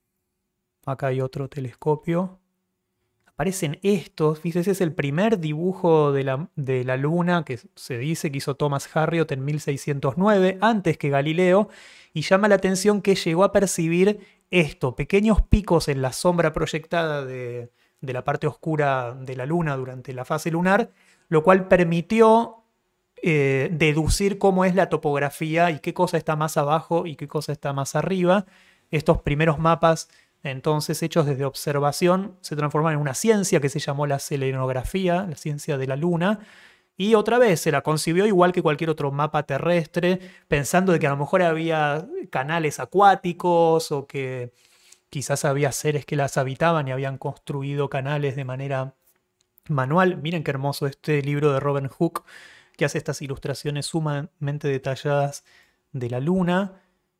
Acá hay otro telescopio. Aparecen estos, fíjense, es el primer dibujo de la, de la Luna que se dice que hizo Thomas Harriot en mil seiscientos nueve, antes que Galileo, y llama la atención que llegó a percibir esto, pequeños picos en la sombra proyectada de, de la parte oscura de la Luna durante la fase lunar, lo cual permitió eh, deducir cómo es la topografía y qué cosa está más abajo y qué cosa está más arriba. Estos primeros mapas, entonces, hechos desde observación, se transformaron en una ciencia que se llamó la selenografía, la ciencia de la Luna, y otra vez se la concibió igual que cualquier otro mapa terrestre, pensando de que a lo mejor había canales acuáticos o que quizás había seres que las habitaban y habían construido canales de manera manual. Miren qué hermoso este libro de Robert Hooke, que hace estas ilustraciones sumamente detalladas de la Luna.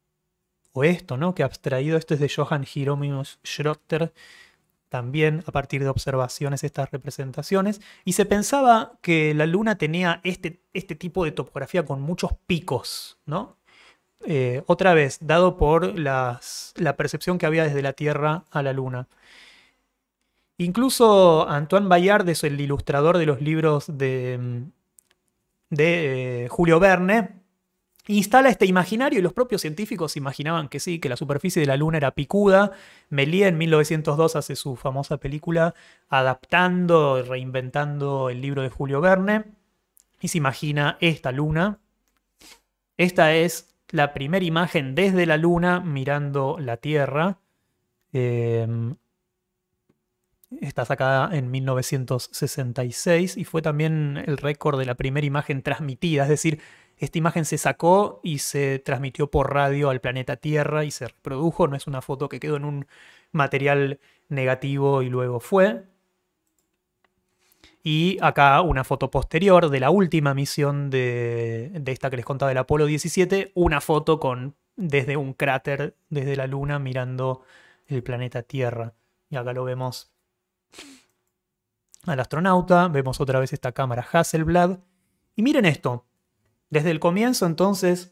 O esto, ¿no? Que abstraído, esto es de Johann Hieronymus Schröter, también a partir de observaciones estas representaciones. Y se pensaba que la Luna tenía este, este tipo de topografía con muchos picos, ¿no? Eh, otra vez, dado por las, la percepción que había desde la Tierra a la Luna. Incluso Antoine Bayard es el ilustrador de los libros de, de eh, Julio Verne. Instala este imaginario y los propios científicos imaginaban que sí, que la superficie de la Luna era picuda. Méliès en mil novecientos dos hace su famosa película adaptando, reinventando el libro de Julio Verne y se imagina esta Luna. Esta es la primera imagen desde la Luna mirando la Tierra. Eh, está sacada en mil novecientos sesenta y seis y fue también el récord de la primera imagen transmitida, es decir, Esta imagen se sacó y se transmitió por radio al planeta Tierra y se reprodujo. No es una foto que quedó en un material negativo y luego fue. Y acá una foto posterior de la última misión de, de esta que les contaba del Apolo diecisiete. Una foto con, desde un cráter, desde la Luna, mirando el planeta Tierra. Y acá lo vemos al astronauta. Vemos otra vez esta cámara Hasselblad. Y miren esto. Desde el comienzo, entonces,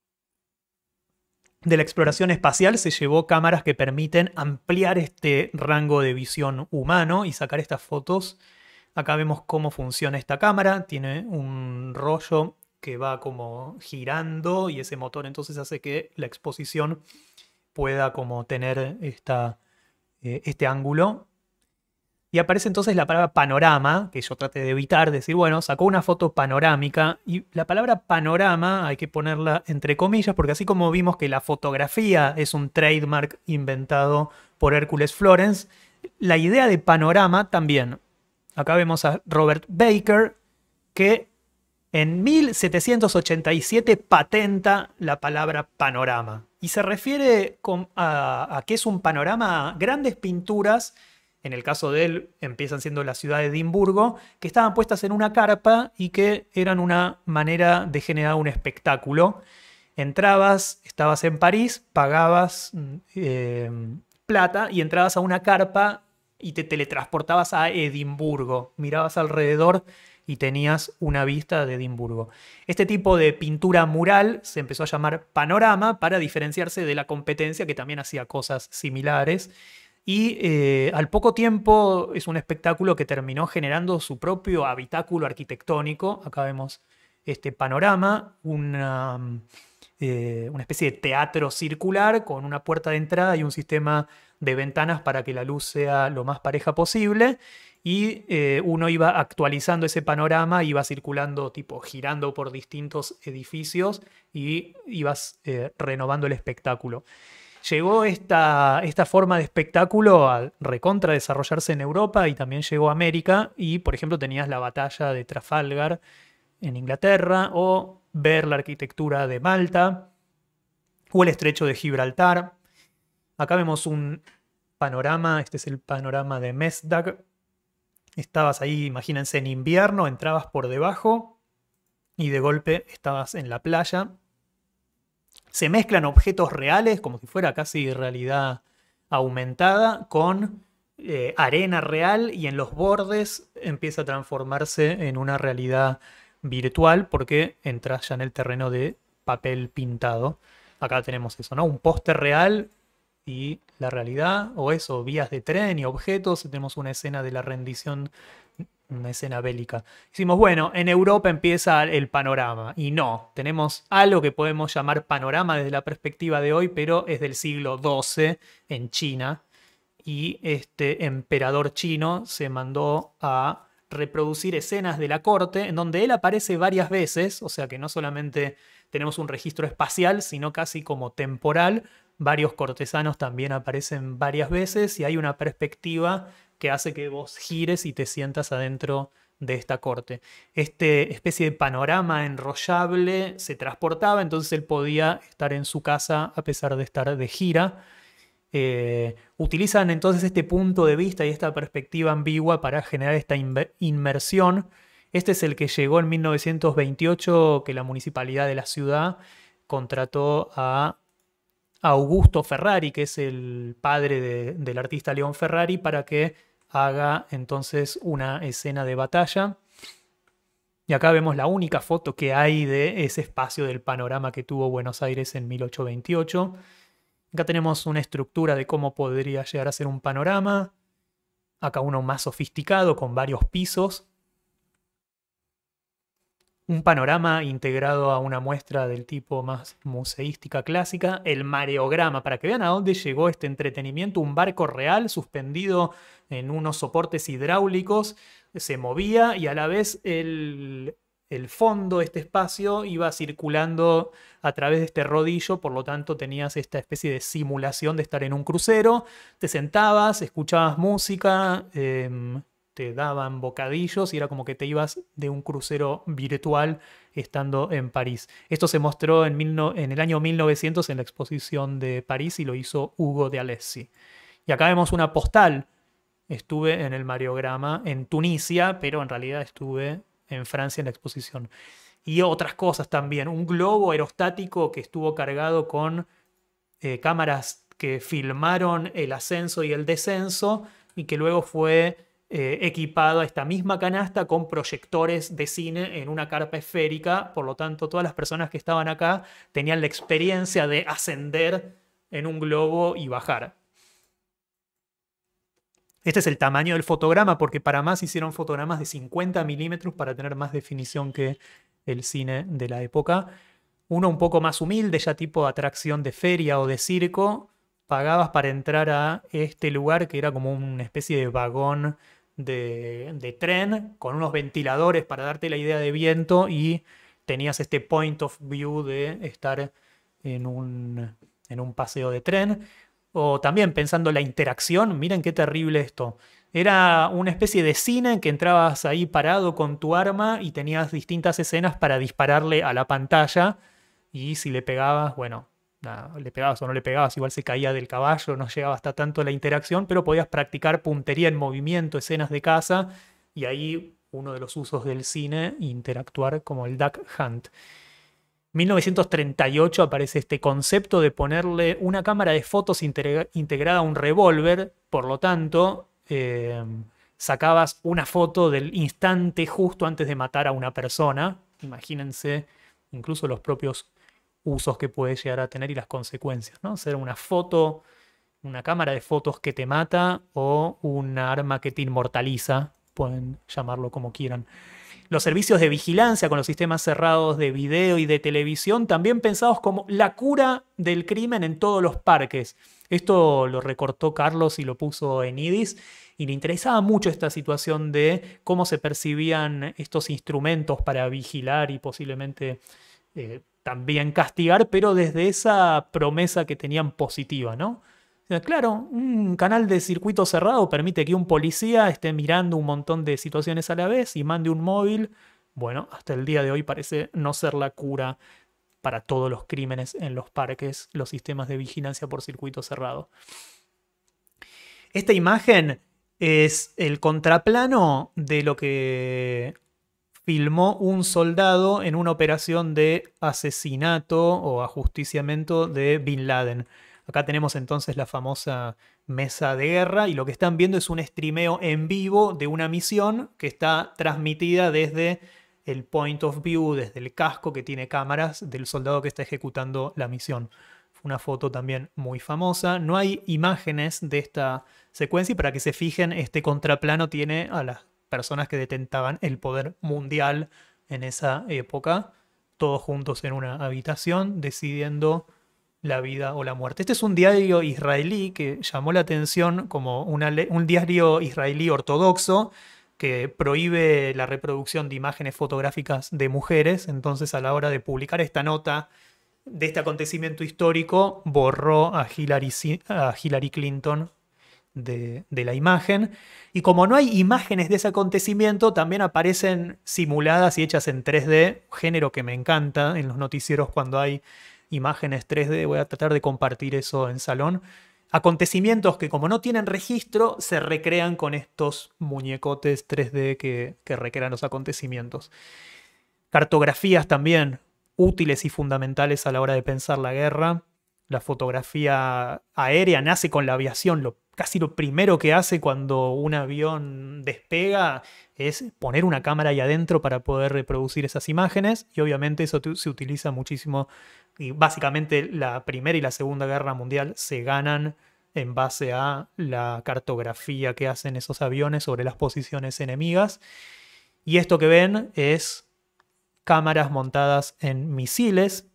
de la exploración espacial se llevó cámaras que permiten ampliar este rango de visión humano y sacar estas fotos. Acá vemos cómo funciona esta cámara. Tiene un rollo que va como girando y ese motor entonces hace que la exposición pueda como tener esta, eh, este ángulo. Y aparece entonces la palabra panorama, que yo traté de evitar, decir, bueno, sacó una foto panorámica. Y la palabra panorama hay que ponerla entre comillas, porque así como vimos que la fotografía es un trademark inventado por Hércules Florence, la idea de panorama también. Acá vemos a Robert Baker, que en mil setecientos ochenta y siete patenta la palabra panorama. Y se refiere a, a qué es un panorama, grandes pinturas. En el caso de él, empiezan siendo la ciudad de Edimburgo, que estaban puestas en una carpa y que eran una manera de generar un espectáculo. Entrabas, estabas en París, pagabas eh, plata y entrabas a una carpa y te teletransportabas a Edimburgo. Mirabas alrededor y tenías una vista de Edimburgo. Este tipo de pintura mural se empezó a llamar panorama para diferenciarse de la competencia que también hacía cosas similares. Y eh, al poco tiempo es un espectáculo que terminó generando su propio habitáculo arquitectónico. Acá vemos este panorama, una, eh, una especie de teatro circular con una puerta de entrada y un sistema de ventanas para que la luz sea lo más pareja posible. Y eh, uno iba actualizando ese panorama, iba circulando, tipo girando por distintos edificios y ibas eh, renovando el espectáculo. Llegó esta, esta forma de espectáculo a recontra desarrollarse en Europa y también llegó a América. Y, por ejemplo, tenías la batalla de Trafalgar en Inglaterra o ver la arquitectura de Malta o el estrecho de Gibraltar. Acá vemos un panorama, este es el panorama de Mesdag. Estabas ahí, imagínense, en invierno, entrabas por debajo y de golpe estabas en la playa. Se mezclan objetos reales, como si fuera casi realidad aumentada, con eh, arena real y en los bordes empieza a transformarse en una realidad virtual porque entras ya en el terreno de papel pintado. Acá tenemos eso, ¿no? Un póster real y la realidad, o eso, vías de tren y objetos. Tenemos una escena de la rendición, una escena bélica. Decimos, bueno, en Europa empieza el panorama. Y no, tenemos algo que podemos llamar panorama desde la perspectiva de hoy, pero es del siglo doce en China. Y este emperador chino se mandó a reproducir escenas de la corte en donde él aparece varias veces, o sea que no solamente tenemos un registro espacial, sino casi como temporal. Varios cortesanos también aparecen varias veces y hay una perspectiva que hace que vos gires y te sientas adentro de esta corte. Este especie de panorama enrollable se transportaba, entonces él podía estar en su casa a pesar de estar de gira. Eh, utilizan entonces este punto de vista y esta perspectiva ambigua para generar esta inmersión. Este es el que llegó en mil novecientos veintiocho, que la municipalidad de la ciudad contrató a Augusto Ferrari, que es el padre de, del artista León Ferrari, para que haga entonces una escena de batalla. Y acá vemos la única foto que hay de ese espacio del panorama que tuvo Buenos Aires en mil ochocientos veintiocho. Acá tenemos una estructura de cómo podría llegar a ser un panorama. Acá uno más sofisticado con varios pisos. Un panorama integrado a una muestra del tipo más museística clásica. El mareograma, para que vean a dónde llegó este entretenimiento. Un barco real suspendido en unos soportes hidráulicos. Se movía y a la vez el, el fondo, este espacio, iba circulando a través de este rodillo. Por lo tanto tenías esta especie de simulación de estar en un crucero. Te sentabas, escuchabas música. Eh, te daban bocadillos y era como que te ibas de un crucero virtual estando en París. Esto se mostró en, mil no, en el año mil novecientos en la exposición de París y lo hizo Hugo de Alessi. Y acá vemos una postal. Estuve en el Mariograma en Tunisia, pero en realidad estuve en Francia en la exposición. Y otras cosas también. Un globo aerostático que estuvo cargado con eh, cámaras que filmaron el ascenso y el descenso y que luego fue eh, equipado a esta misma canasta con proyectores de cine en una carpa esférica. Por lo tanto, todas las personas que estaban acá tenían la experiencia de ascender en un globo y bajar. Este es el tamaño del fotograma, porque para más hicieron fotogramas de cincuenta milímetros para tener más definición que el cine de la época. Uno un poco más humilde, ya tipo atracción de feria o de circo. Pagabas para entrar a este lugar que era como una especie de vagón de, de tren con unos ventiladores para darte la idea de viento y tenías este point of view de estar en un, en un paseo de tren. O también pensando en la interacción, miren qué terrible esto. Era una especie de cine en que entrabas ahí parado con tu arma y tenías distintas escenas para dispararle a la pantalla. Y si le pegabas, bueno, nada, le pegabas o no le pegabas, igual se caía del caballo, no llegaba hasta tanto la interacción, pero podías practicar puntería en movimiento, escenas de caza, y ahí uno de los usos del cine, interactuar como el Duck Hunt. mil novecientos treinta y ocho aparece este concepto de ponerle una cámara de fotos integra integrada a un revólver, por lo tanto, eh, sacabas una foto del instante justo antes de matar a una persona. Imagínense incluso los propios usos que puede llegar a tener y las consecuencias, ¿no? Ser una foto, una cámara de fotos que te mata o un arma que te inmortaliza, pueden llamarlo como quieran. Los servicios de vigilancia con los sistemas cerrados de video y de televisión, también pensados como la cura del crimen en todos los parques. Esto lo recortó Carlos y lo puso en IDIS, y le interesaba mucho esta situación de cómo se percibían estos instrumentos para vigilar y posiblemente eh, también castigar, pero desde esa promesa que tenían positiva, ¿no? Claro, un canal de circuito cerrado permite que un policía esté mirando un montón de situaciones a la vez y mande un móvil. Bueno, hasta el día de hoy parece no ser la cura para todos los crímenes en los parques, los sistemas de vigilancia por circuito cerrado. Esta imagen es el contraplano de lo que filmó un soldado en una operación de asesinato o ajusticiamiento de Bin Laden. Acá tenemos entonces la famosa mesa de guerra y lo que están viendo es un streameo en vivo de una misión que está transmitida desde el point of view, desde el casco que tiene cámaras del soldado que está ejecutando la misión. Fue una foto también muy famosa. No hay imágenes de esta secuencia y para que se fijen, este contraplano tiene a las personas que detentaban el poder mundial en esa época, todos juntos en una habitación decidiendo la vida o la muerte. Este es un diario israelí que llamó la atención como una un diario israelí ortodoxo que prohíbe la reproducción de imágenes fotográficas de mujeres. Entonces, a la hora de publicar esta nota de este acontecimiento histórico, borró a Hillary, a Hillary Clinton de, de la imagen. Y como no hay imágenes de ese acontecimiento, también aparecen simuladas y hechas en tres D, género que me encanta en los noticieros cuando hay imágenes tres D. Voy a tratar de compartir eso en Salón. Acontecimientos que como no tienen registro, se recrean con estos muñecotes tres D que, que recrean los acontecimientos. Cartografías también útiles y fundamentales a la hora de pensar la guerra. La fotografía aérea nace con la aviación. Lo, casi lo primero que hace cuando un avión despega es poner una cámara ahí adentro para poder reproducir esas imágenes. Y obviamente eso se utiliza muchísimo. Y básicamente la Primera y la Segunda Guerra Mundial se ganan en base a la cartografía que hacen esos aviones sobre las posiciones enemigas. Y esto que ven es cámaras montadas en misiles.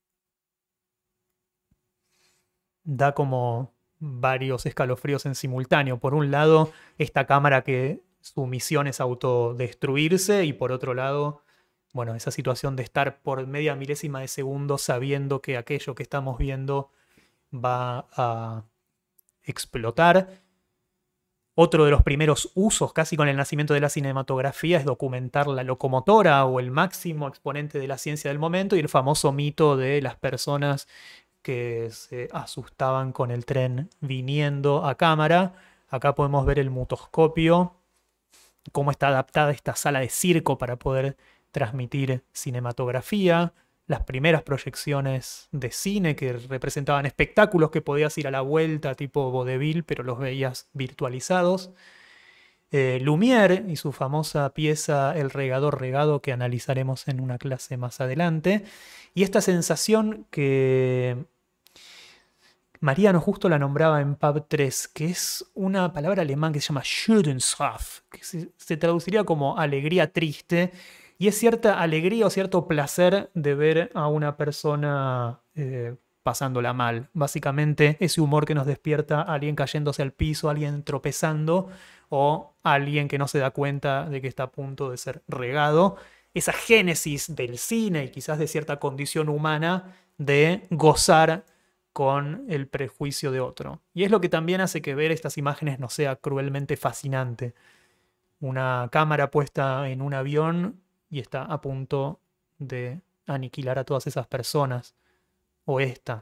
Da como varios escalofríos en simultáneo. Por un lado, esta cámara que su misión es autodestruirse, y por otro lado, bueno, esa situación de estar por media milésima de segundo sabiendo que aquello que estamos viendo va a explotar. Otro de los primeros usos, casi con el nacimiento de la cinematografía, es documentar la locomotora o el máximo exponente de la ciencia del momento y el famoso mito de las personas que se asustaban con el tren viniendo a cámara. Acá podemos ver el mutoscopio, cómo está adaptada esta sala de circo para poder transmitir cinematografía. Las primeras proyecciones de cine que representaban espectáculos que podías ir a la vuelta tipo vodevil, pero los veías virtualizados. Eh, Lumière y su famosa pieza El regador regado, que analizaremos en una clase más adelante. Y esta sensación que Mariano justo la nombraba en Pub tres, que es una palabra alemán que se llama Schadenschaf, que se, se traduciría como alegría triste. Y es cierta alegría o cierto placer de ver a una persona eh, pasándola mal. Básicamente ese humor que nos despierta a alguien cayéndose al piso, alguien tropezando o alguien que no se da cuenta de que está a punto de ser regado. Esa génesis del cine y quizás de cierta condición humana de gozar con el prejuicio de otro. Y es lo que también hace que ver estas imágenes no sea cruelmente fascinante. Una cámara puesta en un avión y está a punto de aniquilar a todas esas personas. O esta.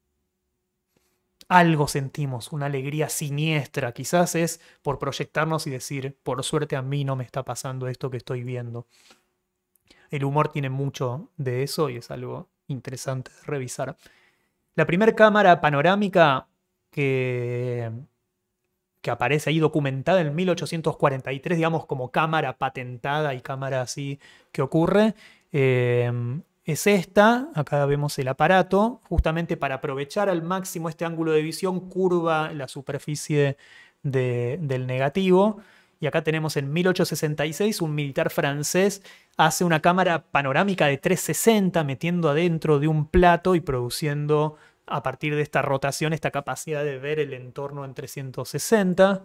Algo sentimos, una alegría siniestra. Quizás es por proyectarnos y decir, por suerte a mí no me está pasando esto que estoy viendo. El humor tiene mucho de eso y es algo interesante de revisar. La primera cámara panorámica que... que aparece ahí documentada en mil ochocientos cuarenta y tres, digamos, como cámara patentada y cámara así que ocurre, eh, es esta. Acá vemos el aparato, justamente para aprovechar al máximo este ángulo de visión, curva la superficie de, del negativo. Y acá tenemos en mil ochocientos sesenta y seis un militar francés hace una cámara panorámica de trescientos sesenta metiendo adentro de un plato y produciendo a partir de esta rotación esta capacidad de ver el entorno en trescientos sesenta.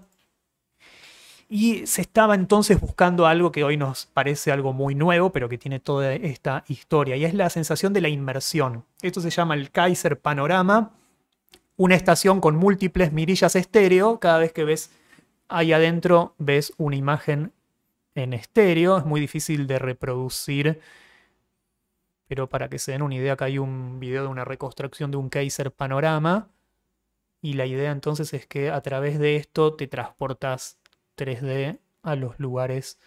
Y se estaba entonces buscando algo que hoy nos parece algo muy nuevo, pero que tiene toda esta historia, y es la sensación de la inmersión. Esto se llama el Kaiser Panorama, una estación con múltiples mirillas estéreo. Cada vez que ves ahí adentro ves una imagen en estéreo. Es muy difícil de reproducir, pero para que se den una idea, acá hay un video de una reconstrucción de un Kaiser Panorama. Y la idea entonces es que a través de esto te transportas tres D a los lugares.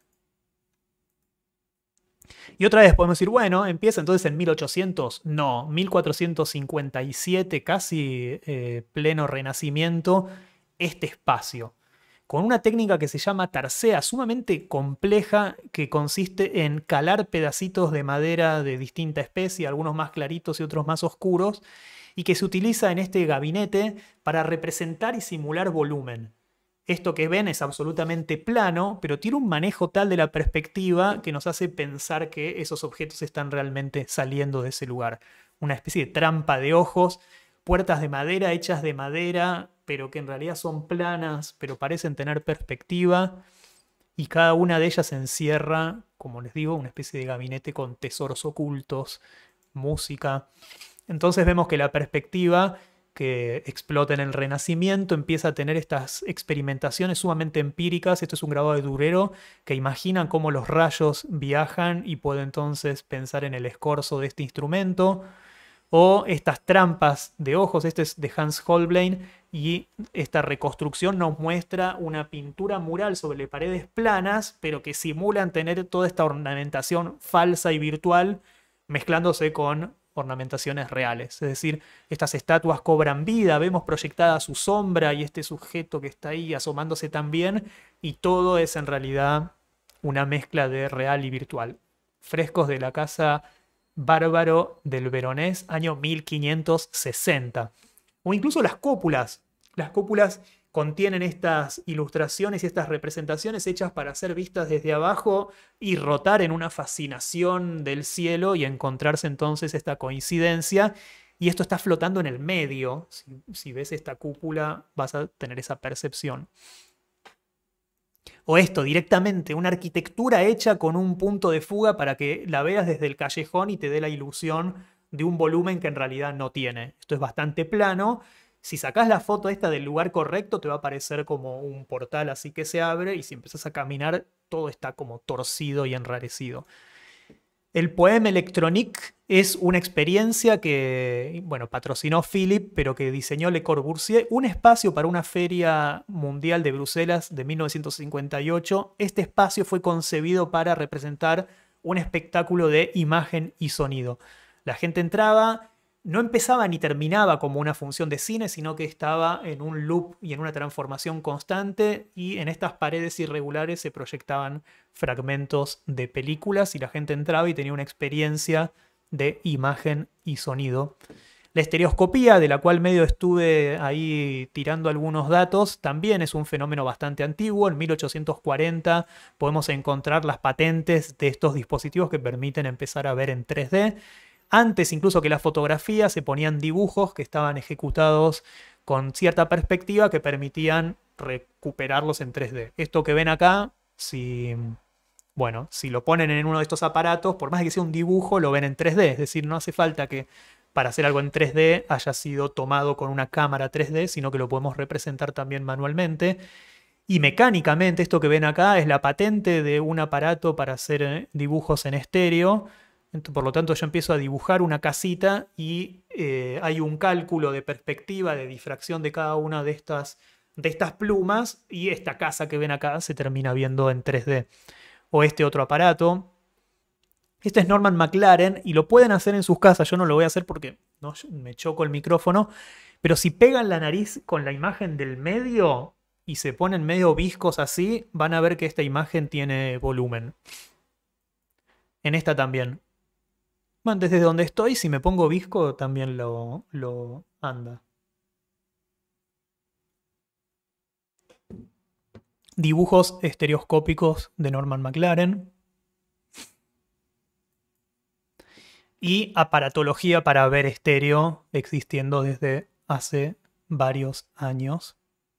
Y otra vez podemos decir, bueno, empieza entonces en mil ochocientos. No, mil cuatrocientos cincuenta y siete, casi eh, pleno Renacimiento, este espacio. Con una técnica que se llama tarsea, sumamente compleja, que consiste en calar pedacitos de madera de distinta especie, algunos más claritos y otros más oscuros, y que se utiliza en este gabinete para representar y simular volumen. Esto que ven es absolutamente plano, pero tiene un manejo tal de la perspectiva que nos hace pensar que esos objetos están realmente saliendo de ese lugar. Una especie de trampa de ojos, puertas de madera hechas de madera, pero que en realidad son planas, pero parecen tener perspectiva, y cada una de ellas encierra, como les digo, una especie de gabinete con tesoros ocultos, música. Entonces vemos que la perspectiva que explota en el Renacimiento empieza a tener estas experimentaciones sumamente empíricas. Esto es un grabado de Durero, que imaginan cómo los rayos viajan y puede entonces pensar en el escorzo de este instrumento. O estas trampas de ojos, este es de Hans Holbein, y esta reconstrucción nos muestra una pintura mural sobre paredes planas, pero que simulan tener toda esta ornamentación falsa y virtual, mezclándose con ornamentaciones reales. Es decir, estas estatuas cobran vida, vemos proyectada su sombra y este sujeto que está ahí asomándose también, y todo es en realidad una mezcla de real y virtual. Frescos de la casa Bárbaro del Veronés, año mil quinientos sesenta. O incluso las cópulas. Las cópulas contienen estas ilustraciones y estas representaciones hechas para ser vistas desde abajo y rotar en una fascinación del cielo y encontrarse entonces esta coincidencia. Y esto está flotando en el medio. Si, si ves esta cúpula vas a tener esa percepción. O esto, directamente, una arquitectura hecha con un punto de fuga para que la veas desde el callejón y te dé la ilusión de un volumen que en realidad no tiene. Esto es bastante plano, Si sacás la foto esta del lugar correcto, te va a aparecer como un portal así que se abre y si empezás a caminar, todo está como torcido y enrarecido. El Poème Electronique es una experiencia que, bueno, patrocinó Philip, pero que diseñó Le Corbusier, un espacio para una feria mundial de Bruselas de mil novecientos cincuenta y ocho. Este espacio fue concebido para representar un espectáculo de imagen y sonido. La gente entraba, no empezaba ni terminaba como una función de cine, sino que estaba en un loop y en una transformación constante, y en estas paredes irregulares se proyectaban fragmentos de películas y la gente entraba y tenía una experiencia de imagen y sonido. La estereoscopía, de la cual medio estuve ahí tirando algunos datos, también es un fenómeno bastante antiguo. En mil ochocientos cuarenta podemos encontrar las patentes de estos dispositivos que permiten empezar a ver en tres D. Antes incluso que la fotografía se ponían dibujos que estaban ejecutados con cierta perspectiva que permitían recuperarlos en tres D. Esto que ven acá, si, bueno, si lo ponen en uno de estos aparatos, por más que sea un dibujo, lo ven en tres D. Es decir, no hace falta que para hacer algo en tres D haya sido tomado con una cámara tres D, sino que lo podemos representar también manualmente. Y mecánicamente, esto que ven acá es la patente de un aparato para hacer dibujos en estéreo. Por lo tanto, yo empiezo a dibujar una casita y eh, hay un cálculo de perspectiva, de difracción de cada una de estas, de estas plumas, y esta casa que ven acá se termina viendo en tres D. O este otro aparato. Este es Norman McLaren y lo pueden hacer en sus casas. Yo no lo voy a hacer porque no, me choco el micrófono. Pero si pegan la nariz con la imagen del medio y se ponen medio viscos así, van a ver que esta imagen tiene volumen. En esta también. Bueno, desde donde estoy, si me pongo visco, también lo, lo anda. Dibujos estereoscópicos de Norman McLaren. Y aparatología para ver estéreo, existiendo desde hace varios años.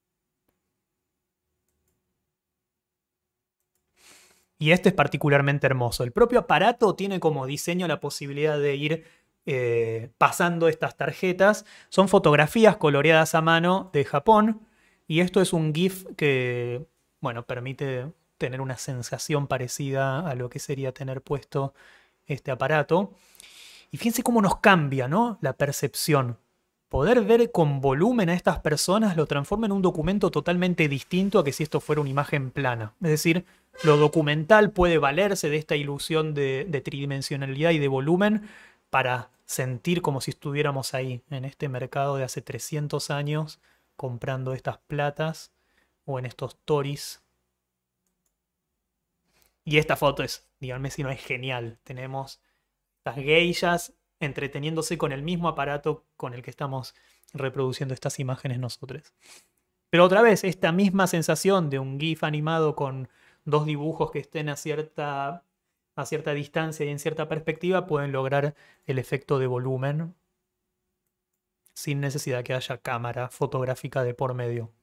Y este es particularmente hermoso. El propio aparato tiene como diseño la posibilidad de ir eh, pasando estas tarjetas. Son fotografías coloreadas a mano de Japón. Y esto es un GIF que, bueno, permite tener una sensación parecida a lo que sería tener puesto este aparato. Y fíjense cómo nos cambia, ¿no?, la percepción. Poder ver con volumen a estas personas lo transforma en un documento totalmente distinto a que si esto fuera una imagen plana. Es decir, lo documental puede valerse de esta ilusión de, de tridimensionalidad y de volumen para sentir como si estuviéramos ahí, en este mercado de hace trescientos años, comprando estas platas o en estos toris. Y esta foto es, díganme si no es genial. Tenemos estas geishas entreteniéndose con el mismo aparato con el que estamos reproduciendo estas imágenes nosotros. Pero otra vez, esta misma sensación de un GIF animado con dos dibujos que estén a cierta, a cierta distancia y en cierta perspectiva pueden lograr el efecto de volumen sin necesidad que haya cámara fotográfica de por medio.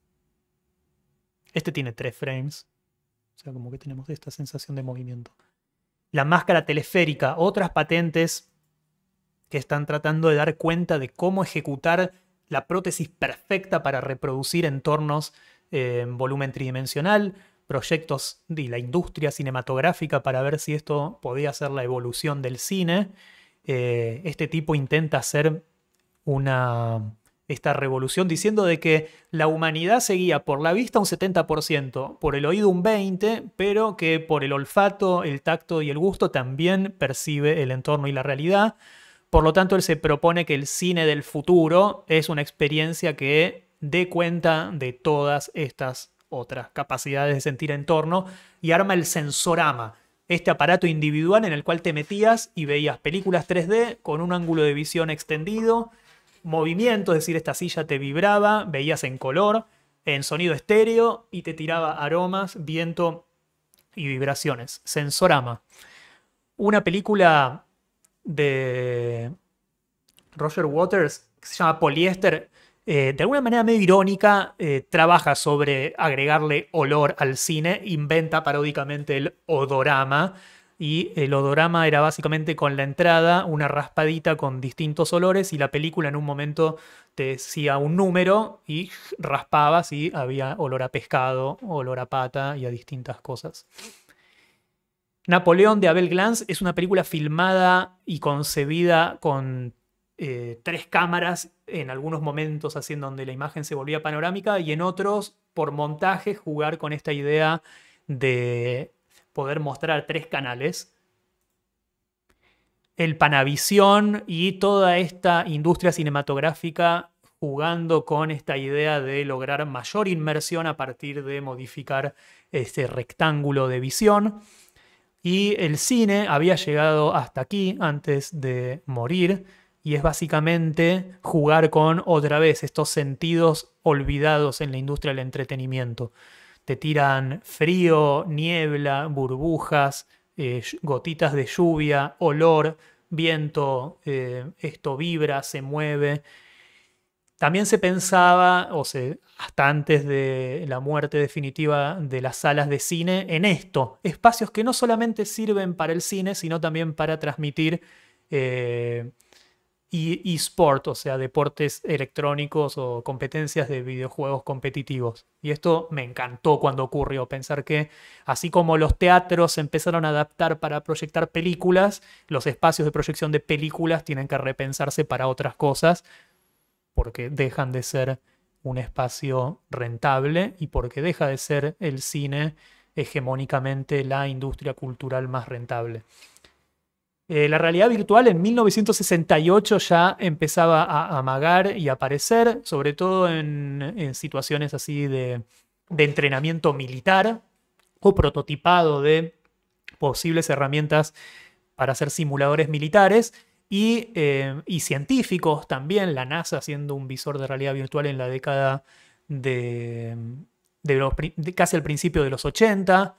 Este tiene tres frames, o sea, como que tenemos esta sensación de movimiento. La máscara telesférica, otras patentes que están tratando de dar cuenta de cómo ejecutar la prótesis perfecta para reproducir entornos eh, en volumen tridimensional, proyectos de la industria cinematográfica para ver si esto podía ser la evolución del cine. Eh, este tipo intenta hacer una, esta revolución diciendo de que la humanidad seguía por la vista un setenta por ciento, por el oído un veinte por ciento, pero que por el olfato, el tacto y el gusto también percibe el entorno y la realidad. Por lo tanto, él se propone que el cine del futuro es una experiencia que dé cuenta de todas estas otras capacidades de sentir entorno y arma el sensorama, este aparato individual en el cual te metías y veías películas tres D con un ángulo de visión extendido, movimiento, es decir, esta silla te vibraba, veías en color, en sonido estéreo y te tiraba aromas, viento y vibraciones. Sensorama. Una película de Roger Waters que se llama Poliéster, eh, de alguna manera medio irónica, eh, trabaja sobre agregarle olor al cine, inventa paródicamente el odorama. y el odorama era básicamente con la entrada una raspadita con distintos olores y la película en un momento te decía un número y raspabas y había olor a pescado, olor a pata y a distintas cosas. Napoleón de Abel Gance es una película filmada y concebida con eh, tres cámaras, en algunos momentos haciendo donde la imagen se volvía panorámica y en otros, por montaje, jugar con esta idea de poder mostrar tres canales. El Panavisión y toda esta industria cinematográfica jugando con esta idea de lograr mayor inmersión a partir de modificar este rectángulo de visión. Y el cine había llegado hasta aquí antes de morir y es básicamente jugar con otra vez estos sentidos olvidados en la industria del entretenimiento. Te tiran frío, niebla, burbujas, eh, gotitas de lluvia, olor, viento, eh, esto vibra, se mueve. También se pensaba, o se, hasta antes de la muerte definitiva de las salas de cine, en esto, espacios que no solamente sirven para el cine, sino también para transmitir eh, eSport, o sea, deportes electrónicos o competencias de videojuegos competitivos. Y esto me encantó cuando ocurrió, pensar que así como los teatros se empezaron a adaptar para proyectar películas, los espacios de proyección de películas tienen que repensarse para otras cosas, porque dejan de ser un espacio rentable y porque deja de ser el cine hegemónicamente la industria cultural más rentable. Eh, la realidad virtual en mil novecientos sesenta y ocho ya empezaba a amagar y a aparecer, sobre todo en, en situaciones así de, de entrenamiento militar o prototipado de posibles herramientas para hacer simuladores militares. Y, eh, y científicos también, la NASA haciendo un visor de realidad virtual en la década de, de, los, de casi al principio de los ochenta.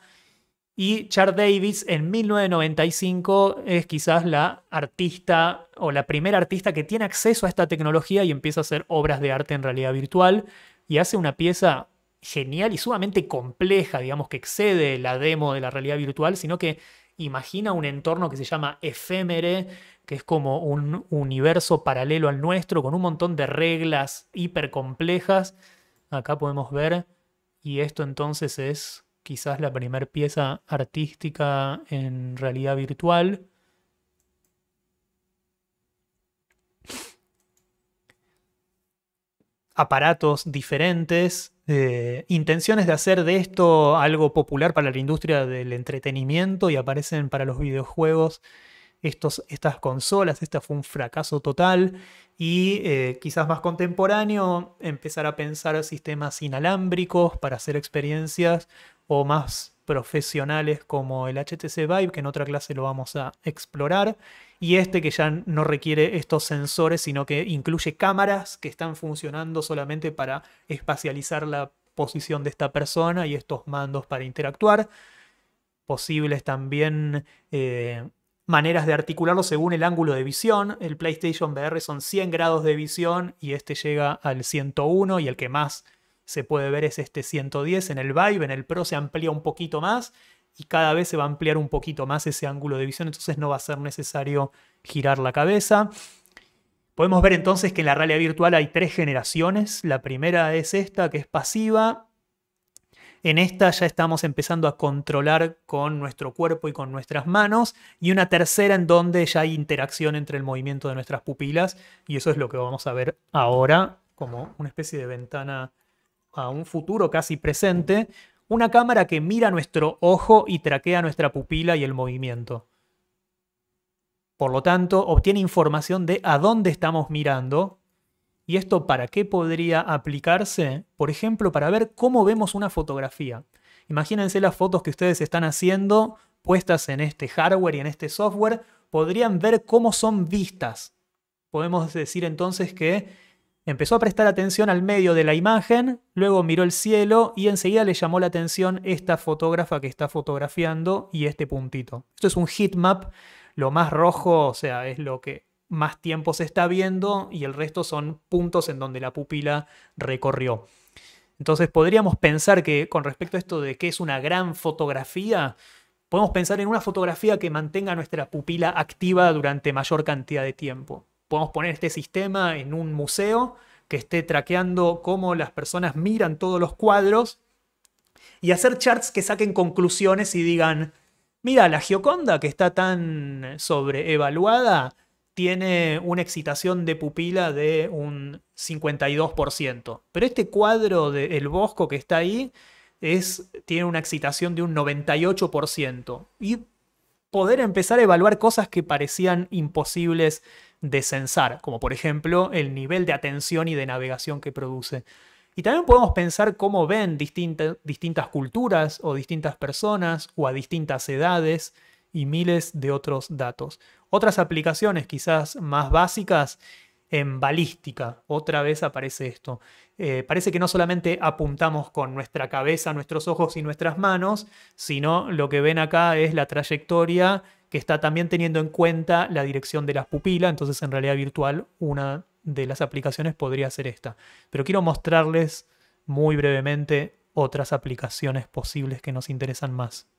Y Char Davis en mil novecientos noventa y cinco es quizás la artista o la primera artista que tiene acceso a esta tecnología y empieza a hacer obras de arte en realidad virtual y hace una pieza genial y sumamente compleja, digamos, que excede la demo de la realidad virtual, sino que imagina un entorno que se llama Ephémere, que es como un universo paralelo al nuestro, con un montón de reglas hiper complejas. Acá podemos ver, y esto entonces es quizás la primera pieza artística en realidad virtual. Aparatos diferentes, eh, intenciones de hacer de esto algo popular para la industria del entretenimiento y aparecen para los videojuegos estos, estas consolas. Este fue un fracaso total y eh, quizás más contemporáneo empezar a pensar sistemas inalámbricos para hacer experiencias o más profesionales como el H T C Vive, que en otra clase lo vamos a explorar, y este que ya no requiere estos sensores, sino que incluye cámaras que están funcionando solamente para espacializar la posición de esta persona y estos mandos para interactuar. Posibles también eh, maneras de articularlo según el ángulo de visión. El PlayStation V R son cien grados de visión y este llega al ciento uno y el que más se puede ver es este ciento diez. En el Vive, en el Pro se amplía un poquito más y cada vez se va a ampliar un poquito más ese ángulo de visión, entonces no va a ser necesario girar la cabeza. Podemos ver entonces que en la realidad virtual hay tres generaciones. La primera es esta, que es pasiva. En esta ya estamos empezando a controlar con nuestro cuerpo y con nuestras manos. Y una tercera en donde ya hay interacción entre el movimiento de nuestras pupilas. Y eso es lo que vamos a ver ahora, como una especie de ventana a un futuro casi presente. Una cámara que mira nuestro ojo y traquea nuestra pupila y el movimiento. Por lo tanto, obtiene información de a dónde estamos mirando. ¿Y esto para qué podría aplicarse? Por ejemplo, para ver cómo vemos una fotografía. Imagínense las fotos que ustedes están haciendo puestas en este hardware y en este software. Podrían ver cómo son vistas. Podemos decir entonces que empezó a prestar atención al medio de la imagen, luego miró el cielo y enseguida le llamó la atención esta fotógrafa que está fotografiando y este puntito. Esto es un heatmap. Lo más rojo, o sea, es lo que más tiempo se está viendo y el resto son puntos en donde la pupila recorrió. Entonces podríamos pensar que con respecto a esto de qué es una gran fotografía, Podemos pensar en una fotografía que mantenga nuestra pupila activa durante mayor cantidad de tiempo. Podemos poner este sistema en un museo que esté traqueando cómo las personas miran todos los cuadros y hacer charts que saquen conclusiones y digan, mira, la Gioconda, que está tan sobreevaluada, tiene una excitación de pupila de un cincuenta y dos por ciento. Pero este cuadro de El Bosco que está ahí es, tiene una excitación de un noventa y ocho por ciento. Y poder empezar a evaluar cosas que parecían imposibles de censar, como por ejemplo el nivel de atención y de navegación que produce. Y también podemos pensar cómo ven distinta, distintas culturas o distintas personas o a distintas edades y miles de otros datos. Otras aplicaciones quizás más básicas en balística. Otra vez aparece esto. Eh, parece que no solamente apuntamos con nuestra cabeza, nuestros ojos y nuestras manos, sino lo que ven acá es la trayectoria que está también teniendo en cuenta la dirección de las pupilas. Entonces en realidad virtual una de las aplicaciones podría ser esta. Pero quiero mostrarles muy brevemente otras aplicaciones posibles que nos interesan más.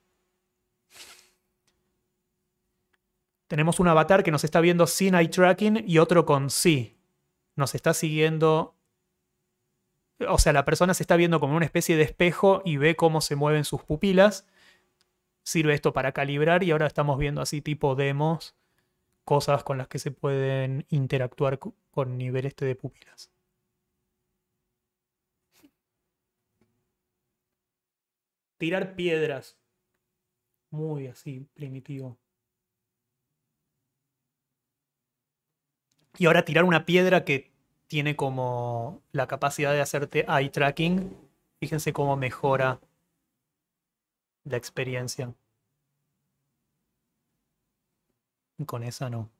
Tenemos un avatar que nos está viendo sin eye tracking y otro con sí. Nos está siguiendo. O sea, la persona se está viendo como una especie de espejo y ve cómo se mueven sus pupilas. Sirve esto para calibrar y ahora estamos viendo así tipo demos, cosas con las que se pueden interactuar con nivel este de pupilas. Tirar piedras. Muy así, primitivo. Y ahora tirar una piedra que tiene como la capacidad de hacerte eye tracking. Fíjense cómo mejora la experiencia. Y con esa no.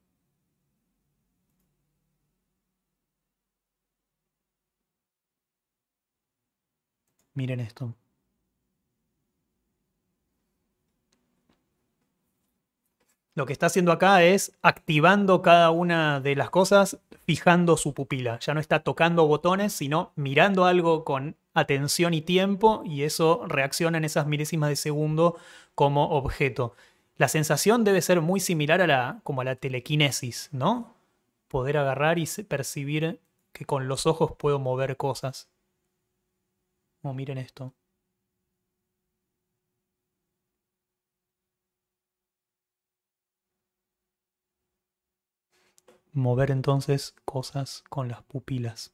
Miren esto. Lo que está haciendo acá es activando cada una de las cosas, fijando su pupila. Ya no está tocando botones, sino mirando algo con atención y tiempo, y eso reacciona en esas milésimas de segundo como objeto. La sensación debe ser muy similar a la, como a la telequinesis, ¿no? Poder agarrar y percibir que con los ojos puedo mover cosas. Oh, miren esto. Mover entonces cosas con las pupilas.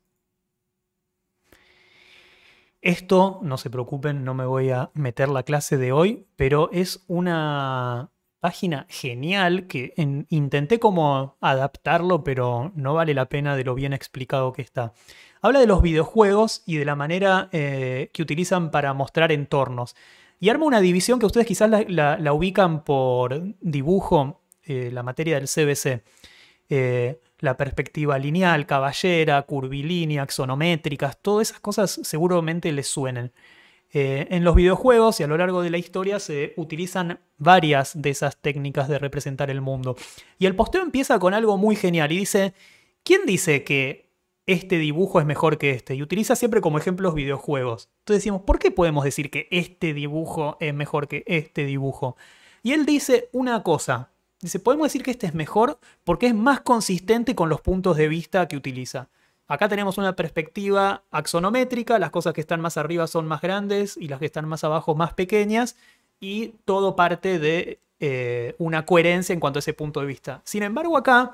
Esto, no se preocupen, no me voy a meter la clase de hoy, pero es una página genial que en, intenté como adaptarlo, pero no vale la pena de lo bien explicado que está. Habla de los videojuegos y de la manera eh, que utilizan para mostrar entornos. Y arma una división que ustedes quizás la, la, la ubican por dibujo, eh, la materia del C B C. Eh, la perspectiva lineal, caballera, curvilínea, axonométricas, todas esas cosas seguramente les suenen. Eh, en los videojuegos y a lo largo de la historia se utilizan varias de esas técnicas de representar el mundo. Y el posteo empieza con algo muy genial y dice, ¿quién dice que este dibujo es mejor que este? Y utiliza siempre como ejemplos videojuegos. Entonces decimos, ¿por qué podemos decir que este dibujo es mejor que este dibujo? Y él dice una cosa. Dice, podemos decir que este es mejor porque es más consistente con los puntos de vista que utiliza. Acá tenemos una perspectiva axonométrica, las cosas que están más arriba son más grandes y las que están más abajo más pequeñas, y todo parte de eh, una coherencia en cuanto a ese punto de vista. Sin embargo, acá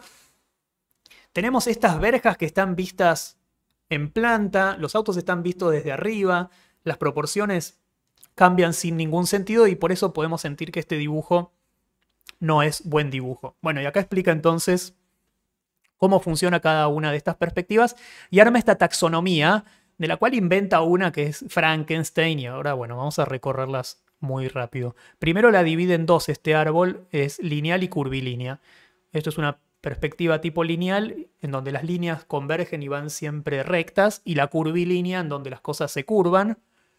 tenemos estas verjas que están vistas en planta, los autos están vistos desde arriba, las proporciones cambian sin ningún sentido y por eso podemos sentir que este dibujo no es buen dibujo. Bueno, y acá explica entonces cómo funciona cada una de estas perspectivas y arma esta taxonomía de la cual inventa una que es Frankenstein y ahora, bueno, vamos a recorrerlas muy rápido. Primero la divide en dos, este árbol es lineal y curvilínea. Esto es una perspectiva tipo lineal en donde las líneas convergen y van siempre rectas y la curvilínea en donde las cosas se curvan.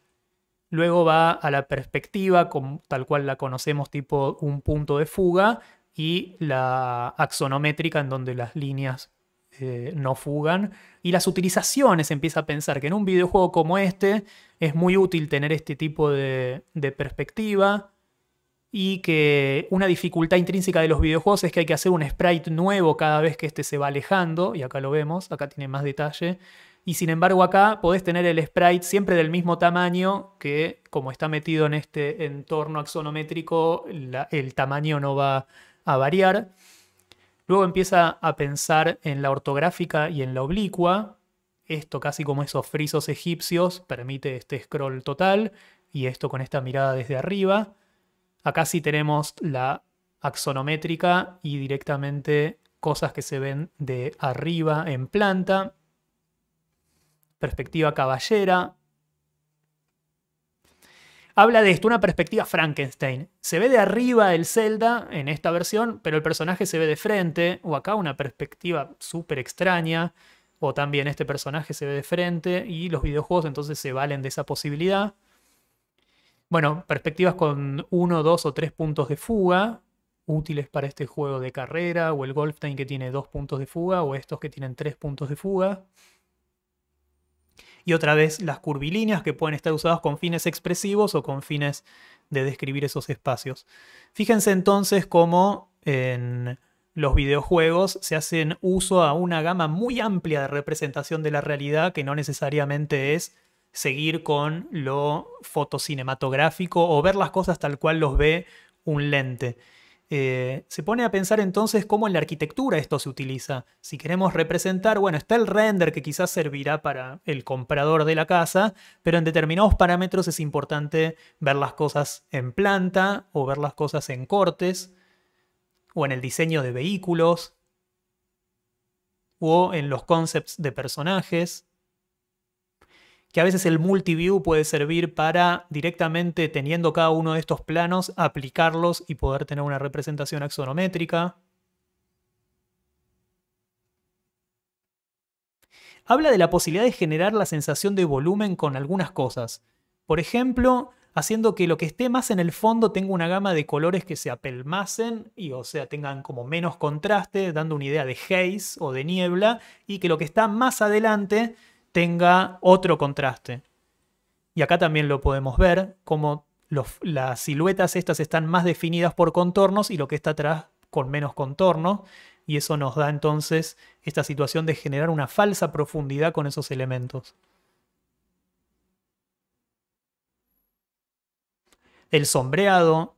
Luego va a la perspectiva, como, tal cual la conocemos, tipo un punto de fuga, y la axonométrica, en donde las líneas eh, no fugan. Y las utilizaciones, empieza a pensar que en un videojuego como este es muy útil tener este tipo de, de perspectiva. y que una dificultad intrínseca de los videojuegos es que hay que hacer un sprite nuevo cada vez que este se va alejando, y acá lo vemos, acá tiene más detalle. Y sin embargo acá podés tener el sprite siempre del mismo tamaño, que como está metido en este entorno axonométrico, la, el tamaño no va a variar. Luego empieza a pensar en la ortográfica y en la oblicua. Esto casi como esos frisos egipcios permite este scroll total, y esto con esta mirada desde arriba. Acá sí tenemos la axonométrica y directamente cosas que se ven de arriba en planta. Perspectiva caballera. Habla de esto, una perspectiva Frankenstein. Se ve de arriba el Zelda en esta versión, pero el personaje se ve de frente. O acá una perspectiva súper extraña. O también este personaje se ve de frente. Y los videojuegos entonces se valen de esa posibilidad. Bueno, perspectivas con uno, dos o tres puntos de fuga. Útiles para este juego de carrera. O el Golfstein que tiene dos puntos de fuga. O estos que tienen tres puntos de fuga. Y otra vez las curvilíneas que pueden estar usadas con fines expresivos o con fines de describir esos espacios. Fíjense entonces cómo en los videojuegos se hacen uso a una gama muy amplia de representación de la realidad, que no necesariamente es seguir con lo fotocinematográfico o ver las cosas tal cual los ve un lente. Eh, se pone a pensar entonces cómo en la arquitectura esto se utiliza. Si queremos representar, bueno, está el render que quizás servirá para el comprador de la casa, pero en determinados parámetros es importante ver las cosas en planta o ver las cosas en cortes o en el diseño de vehículos o en los concepts de personajes. Que a veces el multiview puede servir para directamente teniendo cada uno de estos planos, aplicarlos y poder tener una representación axonométrica. Habla de la posibilidad de generar la sensación de volumen con algunas cosas. Por ejemplo, haciendo que lo que esté más en el fondo tenga una gama de colores que se apelmacen y o sea tengan como menos contraste, dando una idea de haze o de niebla, y que lo que está más adelante tenga otro contraste. Y acá también lo podemos ver, como los, las siluetas estas están más definidas por contornos y lo que está atrás con menos contorno, y eso nos da entonces esta situación de generar una falsa profundidad con esos elementos. El sombreado.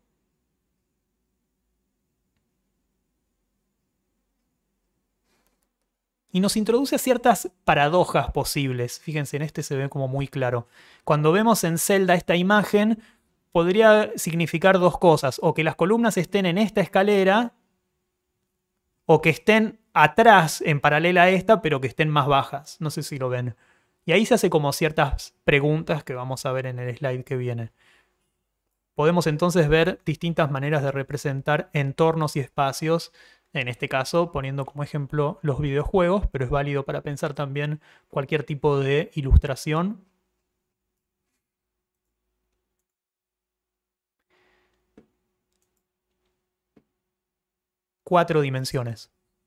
Y nos introduce ciertas paradojas posibles. Fíjense, en este se ve como muy claro. Cuando vemos en Zelda esta imagen, podría significar dos cosas. O que las columnas estén en esta escalera, o que estén atrás en paralela a esta, pero que estén más bajas. No sé si lo ven. Y ahí se hace como ciertas preguntas que vamos a ver en el slide que viene. Podemos entonces ver distintas maneras de representar entornos y espacios. En este caso, poniendo como ejemplo los videojuegos, pero es válido para pensar también cualquier tipo de ilustración. Cuatro dimensiones.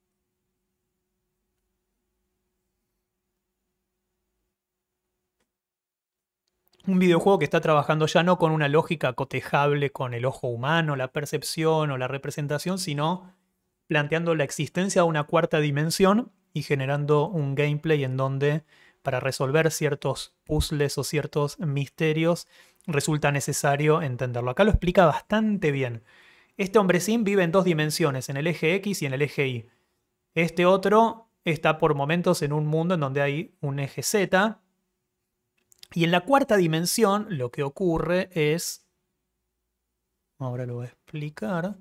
Un videojuego que está trabajando ya no con una lógica cotejable con el ojo humano, la percepción o la representación, sino planteando la existencia de una cuarta dimensión y generando un gameplay en donde para resolver ciertos puzzles o ciertos misterios resulta necesario entenderlo. Acá lo explica bastante bien. Este hombre sim vive en dos dimensiones, en el eje X y en el eje Y. Este otro está por momentos en un mundo en donde hay un eje Z. Y en la cuarta dimensión lo que ocurre es... Ahora lo voy a explicar.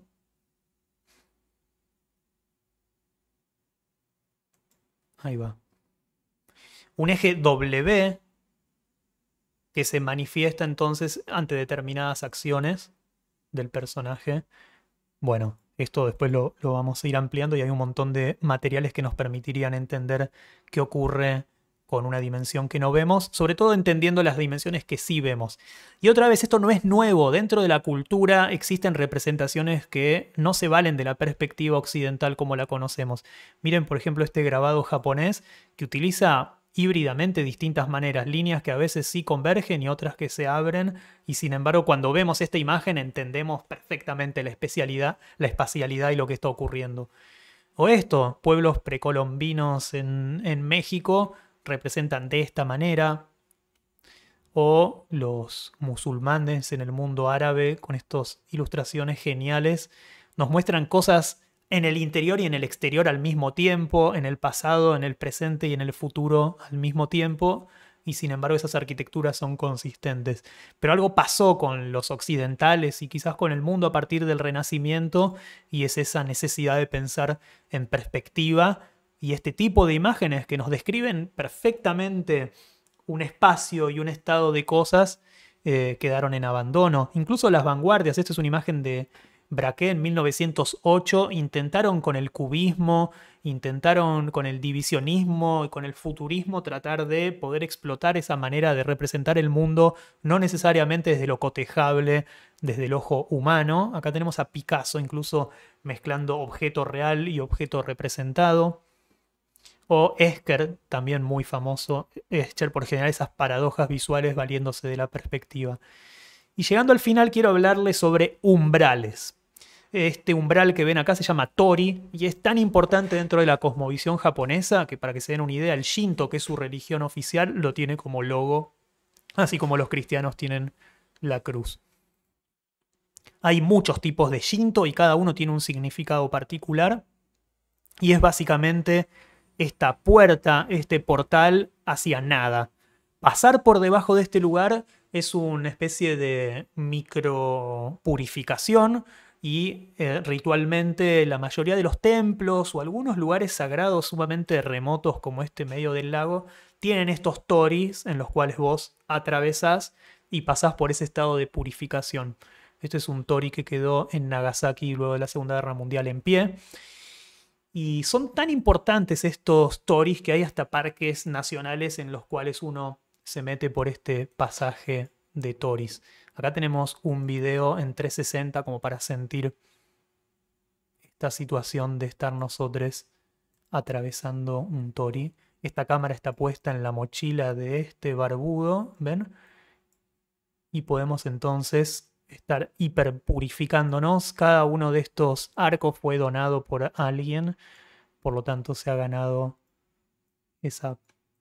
Ahí va. Un eje W que se manifiesta entonces ante determinadas acciones del personaje. Bueno, esto después lo, lo vamos a ir ampliando y hay un montón de materiales que nos permitirían entender qué ocurre con una dimensión que no vemos, sobre todo entendiendo las dimensiones que sí vemos. Y otra vez, esto no es nuevo. Dentro de la cultura existen representaciones que no se valen de la perspectiva occidental como la conocemos. Miren, por ejemplo, este grabado japonés que utiliza híbridamente distintas maneras, líneas que a veces sí convergen y otras que se abren, y sin embargo cuando vemos esta imagen entendemos perfectamente la especialidad, la espacialidad y lo que está ocurriendo. O esto, pueblos precolombinos en, en México representan de esta manera, o los musulmanes en el mundo árabe con estas ilustraciones geniales nos muestran cosas en el interior y en el exterior al mismo tiempo, en el pasado, en el presente y en el futuro al mismo tiempo, y sin embargo esas arquitecturas son consistentes. Pero algo pasó con los occidentales y quizás con el mundo a partir del Renacimiento, y es esa necesidad de pensar en perspectiva, y este tipo de imágenes que nos describen perfectamente un espacio y un estado de cosas eh, quedaron en abandono. Incluso las vanguardias, esta es una imagen de Braque en mil novecientos ocho, intentaron con el cubismo, intentaron con el divisionismo y con el futurismo tratar de poder explotar esa manera de representar el mundo, no necesariamente desde lo cotejable, desde el ojo humano. Acá tenemos a Picasso incluso mezclando objeto real y objeto representado. O Escher, también muy famoso, Escher por generar esas paradojas visuales valiéndose de la perspectiva. Y llegando al final quiero hablarles sobre umbrales. Este umbral que ven acá se llama Tori y es tan importante dentro de la cosmovisión japonesa que, para que se den una idea, el Shinto, que es su religión oficial, lo tiene como logo, así como los cristianos tienen la cruz. Hay muchos tipos de Shinto y cada uno tiene un significado particular, y es básicamente esta puerta, este portal hacia nada. Pasar por debajo de este lugar es una especie de micro purificación, y eh, ritualmente la mayoría de los templos o algunos lugares sagrados sumamente remotos como este medio del lago tienen estos toris en los cuales vos atravesás y pasás por ese estado de purificación. Este es un tori que quedó en Nagasaki luego de la Segunda Guerra Mundial en pie. Y son tan importantes estos toris que hay hasta parques nacionales en los cuales uno se mete por este pasaje de toris. Acá tenemos un video en trescientos sesenta como para sentir esta situación de estar nosotros atravesando un tori. Esta cámara está puesta en la mochila de este barbudo, ¿ven? Y podemos entonces estar hiperpurificándonos. Cada uno de estos arcos fue donado por alguien, por lo tanto se ha ganado esa.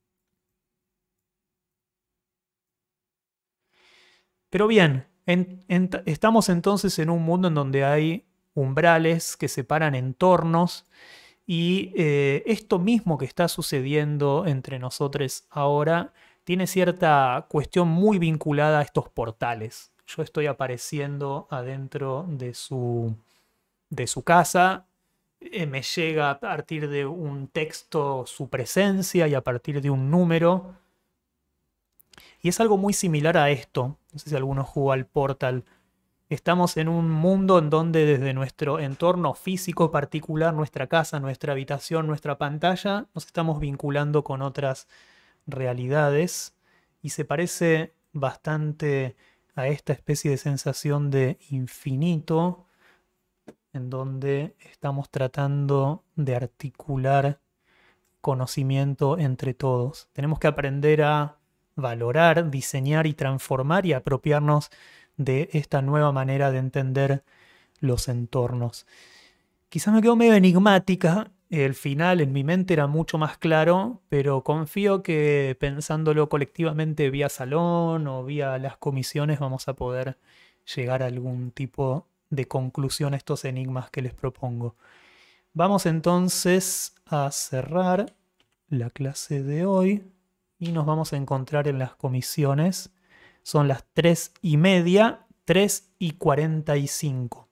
Pero bien, en, en, estamos entonces en un mundo en donde hay umbrales que separan entornos, y eh, esto mismo que está sucediendo entre nosotros ahora tiene cierta cuestión muy vinculada a estos portales. Yo estoy apareciendo adentro de su, de su casa, eh, me llega a partir de un texto su presencia y a partir de un número. Y es algo muy similar a esto. No sé si alguno jugó al Portal. Estamos en un mundo en donde desde nuestro entorno físico particular, nuestra casa, nuestra habitación, nuestra pantalla, nos estamos vinculando con otras realidades. Y se parece bastante a esta especie de sensación de infinito, en donde estamos tratando de articular conocimiento entre todos. Tenemos que aprender a valorar, diseñar y transformar y apropiarnos de esta nueva manera de entender los entornos. Quizás me quedó medio enigmática. El final en mi mente era mucho más claro, pero confío que pensándolo colectivamente vía salón o vía las comisiones vamos a poder llegar a algún tipo de conclusión a estos enigmas que les propongo. Vamos entonces a cerrar la clase de hoy y nos vamos a encontrar en las comisiones. Son las tres y media, tres y cuarenta y cinco.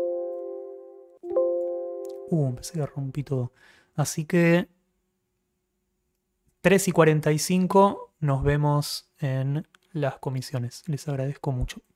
Uh, pensé que rompí todo. Así que tres y cuarenta y cinco nos vemos en las comisiones. Les agradezco mucho.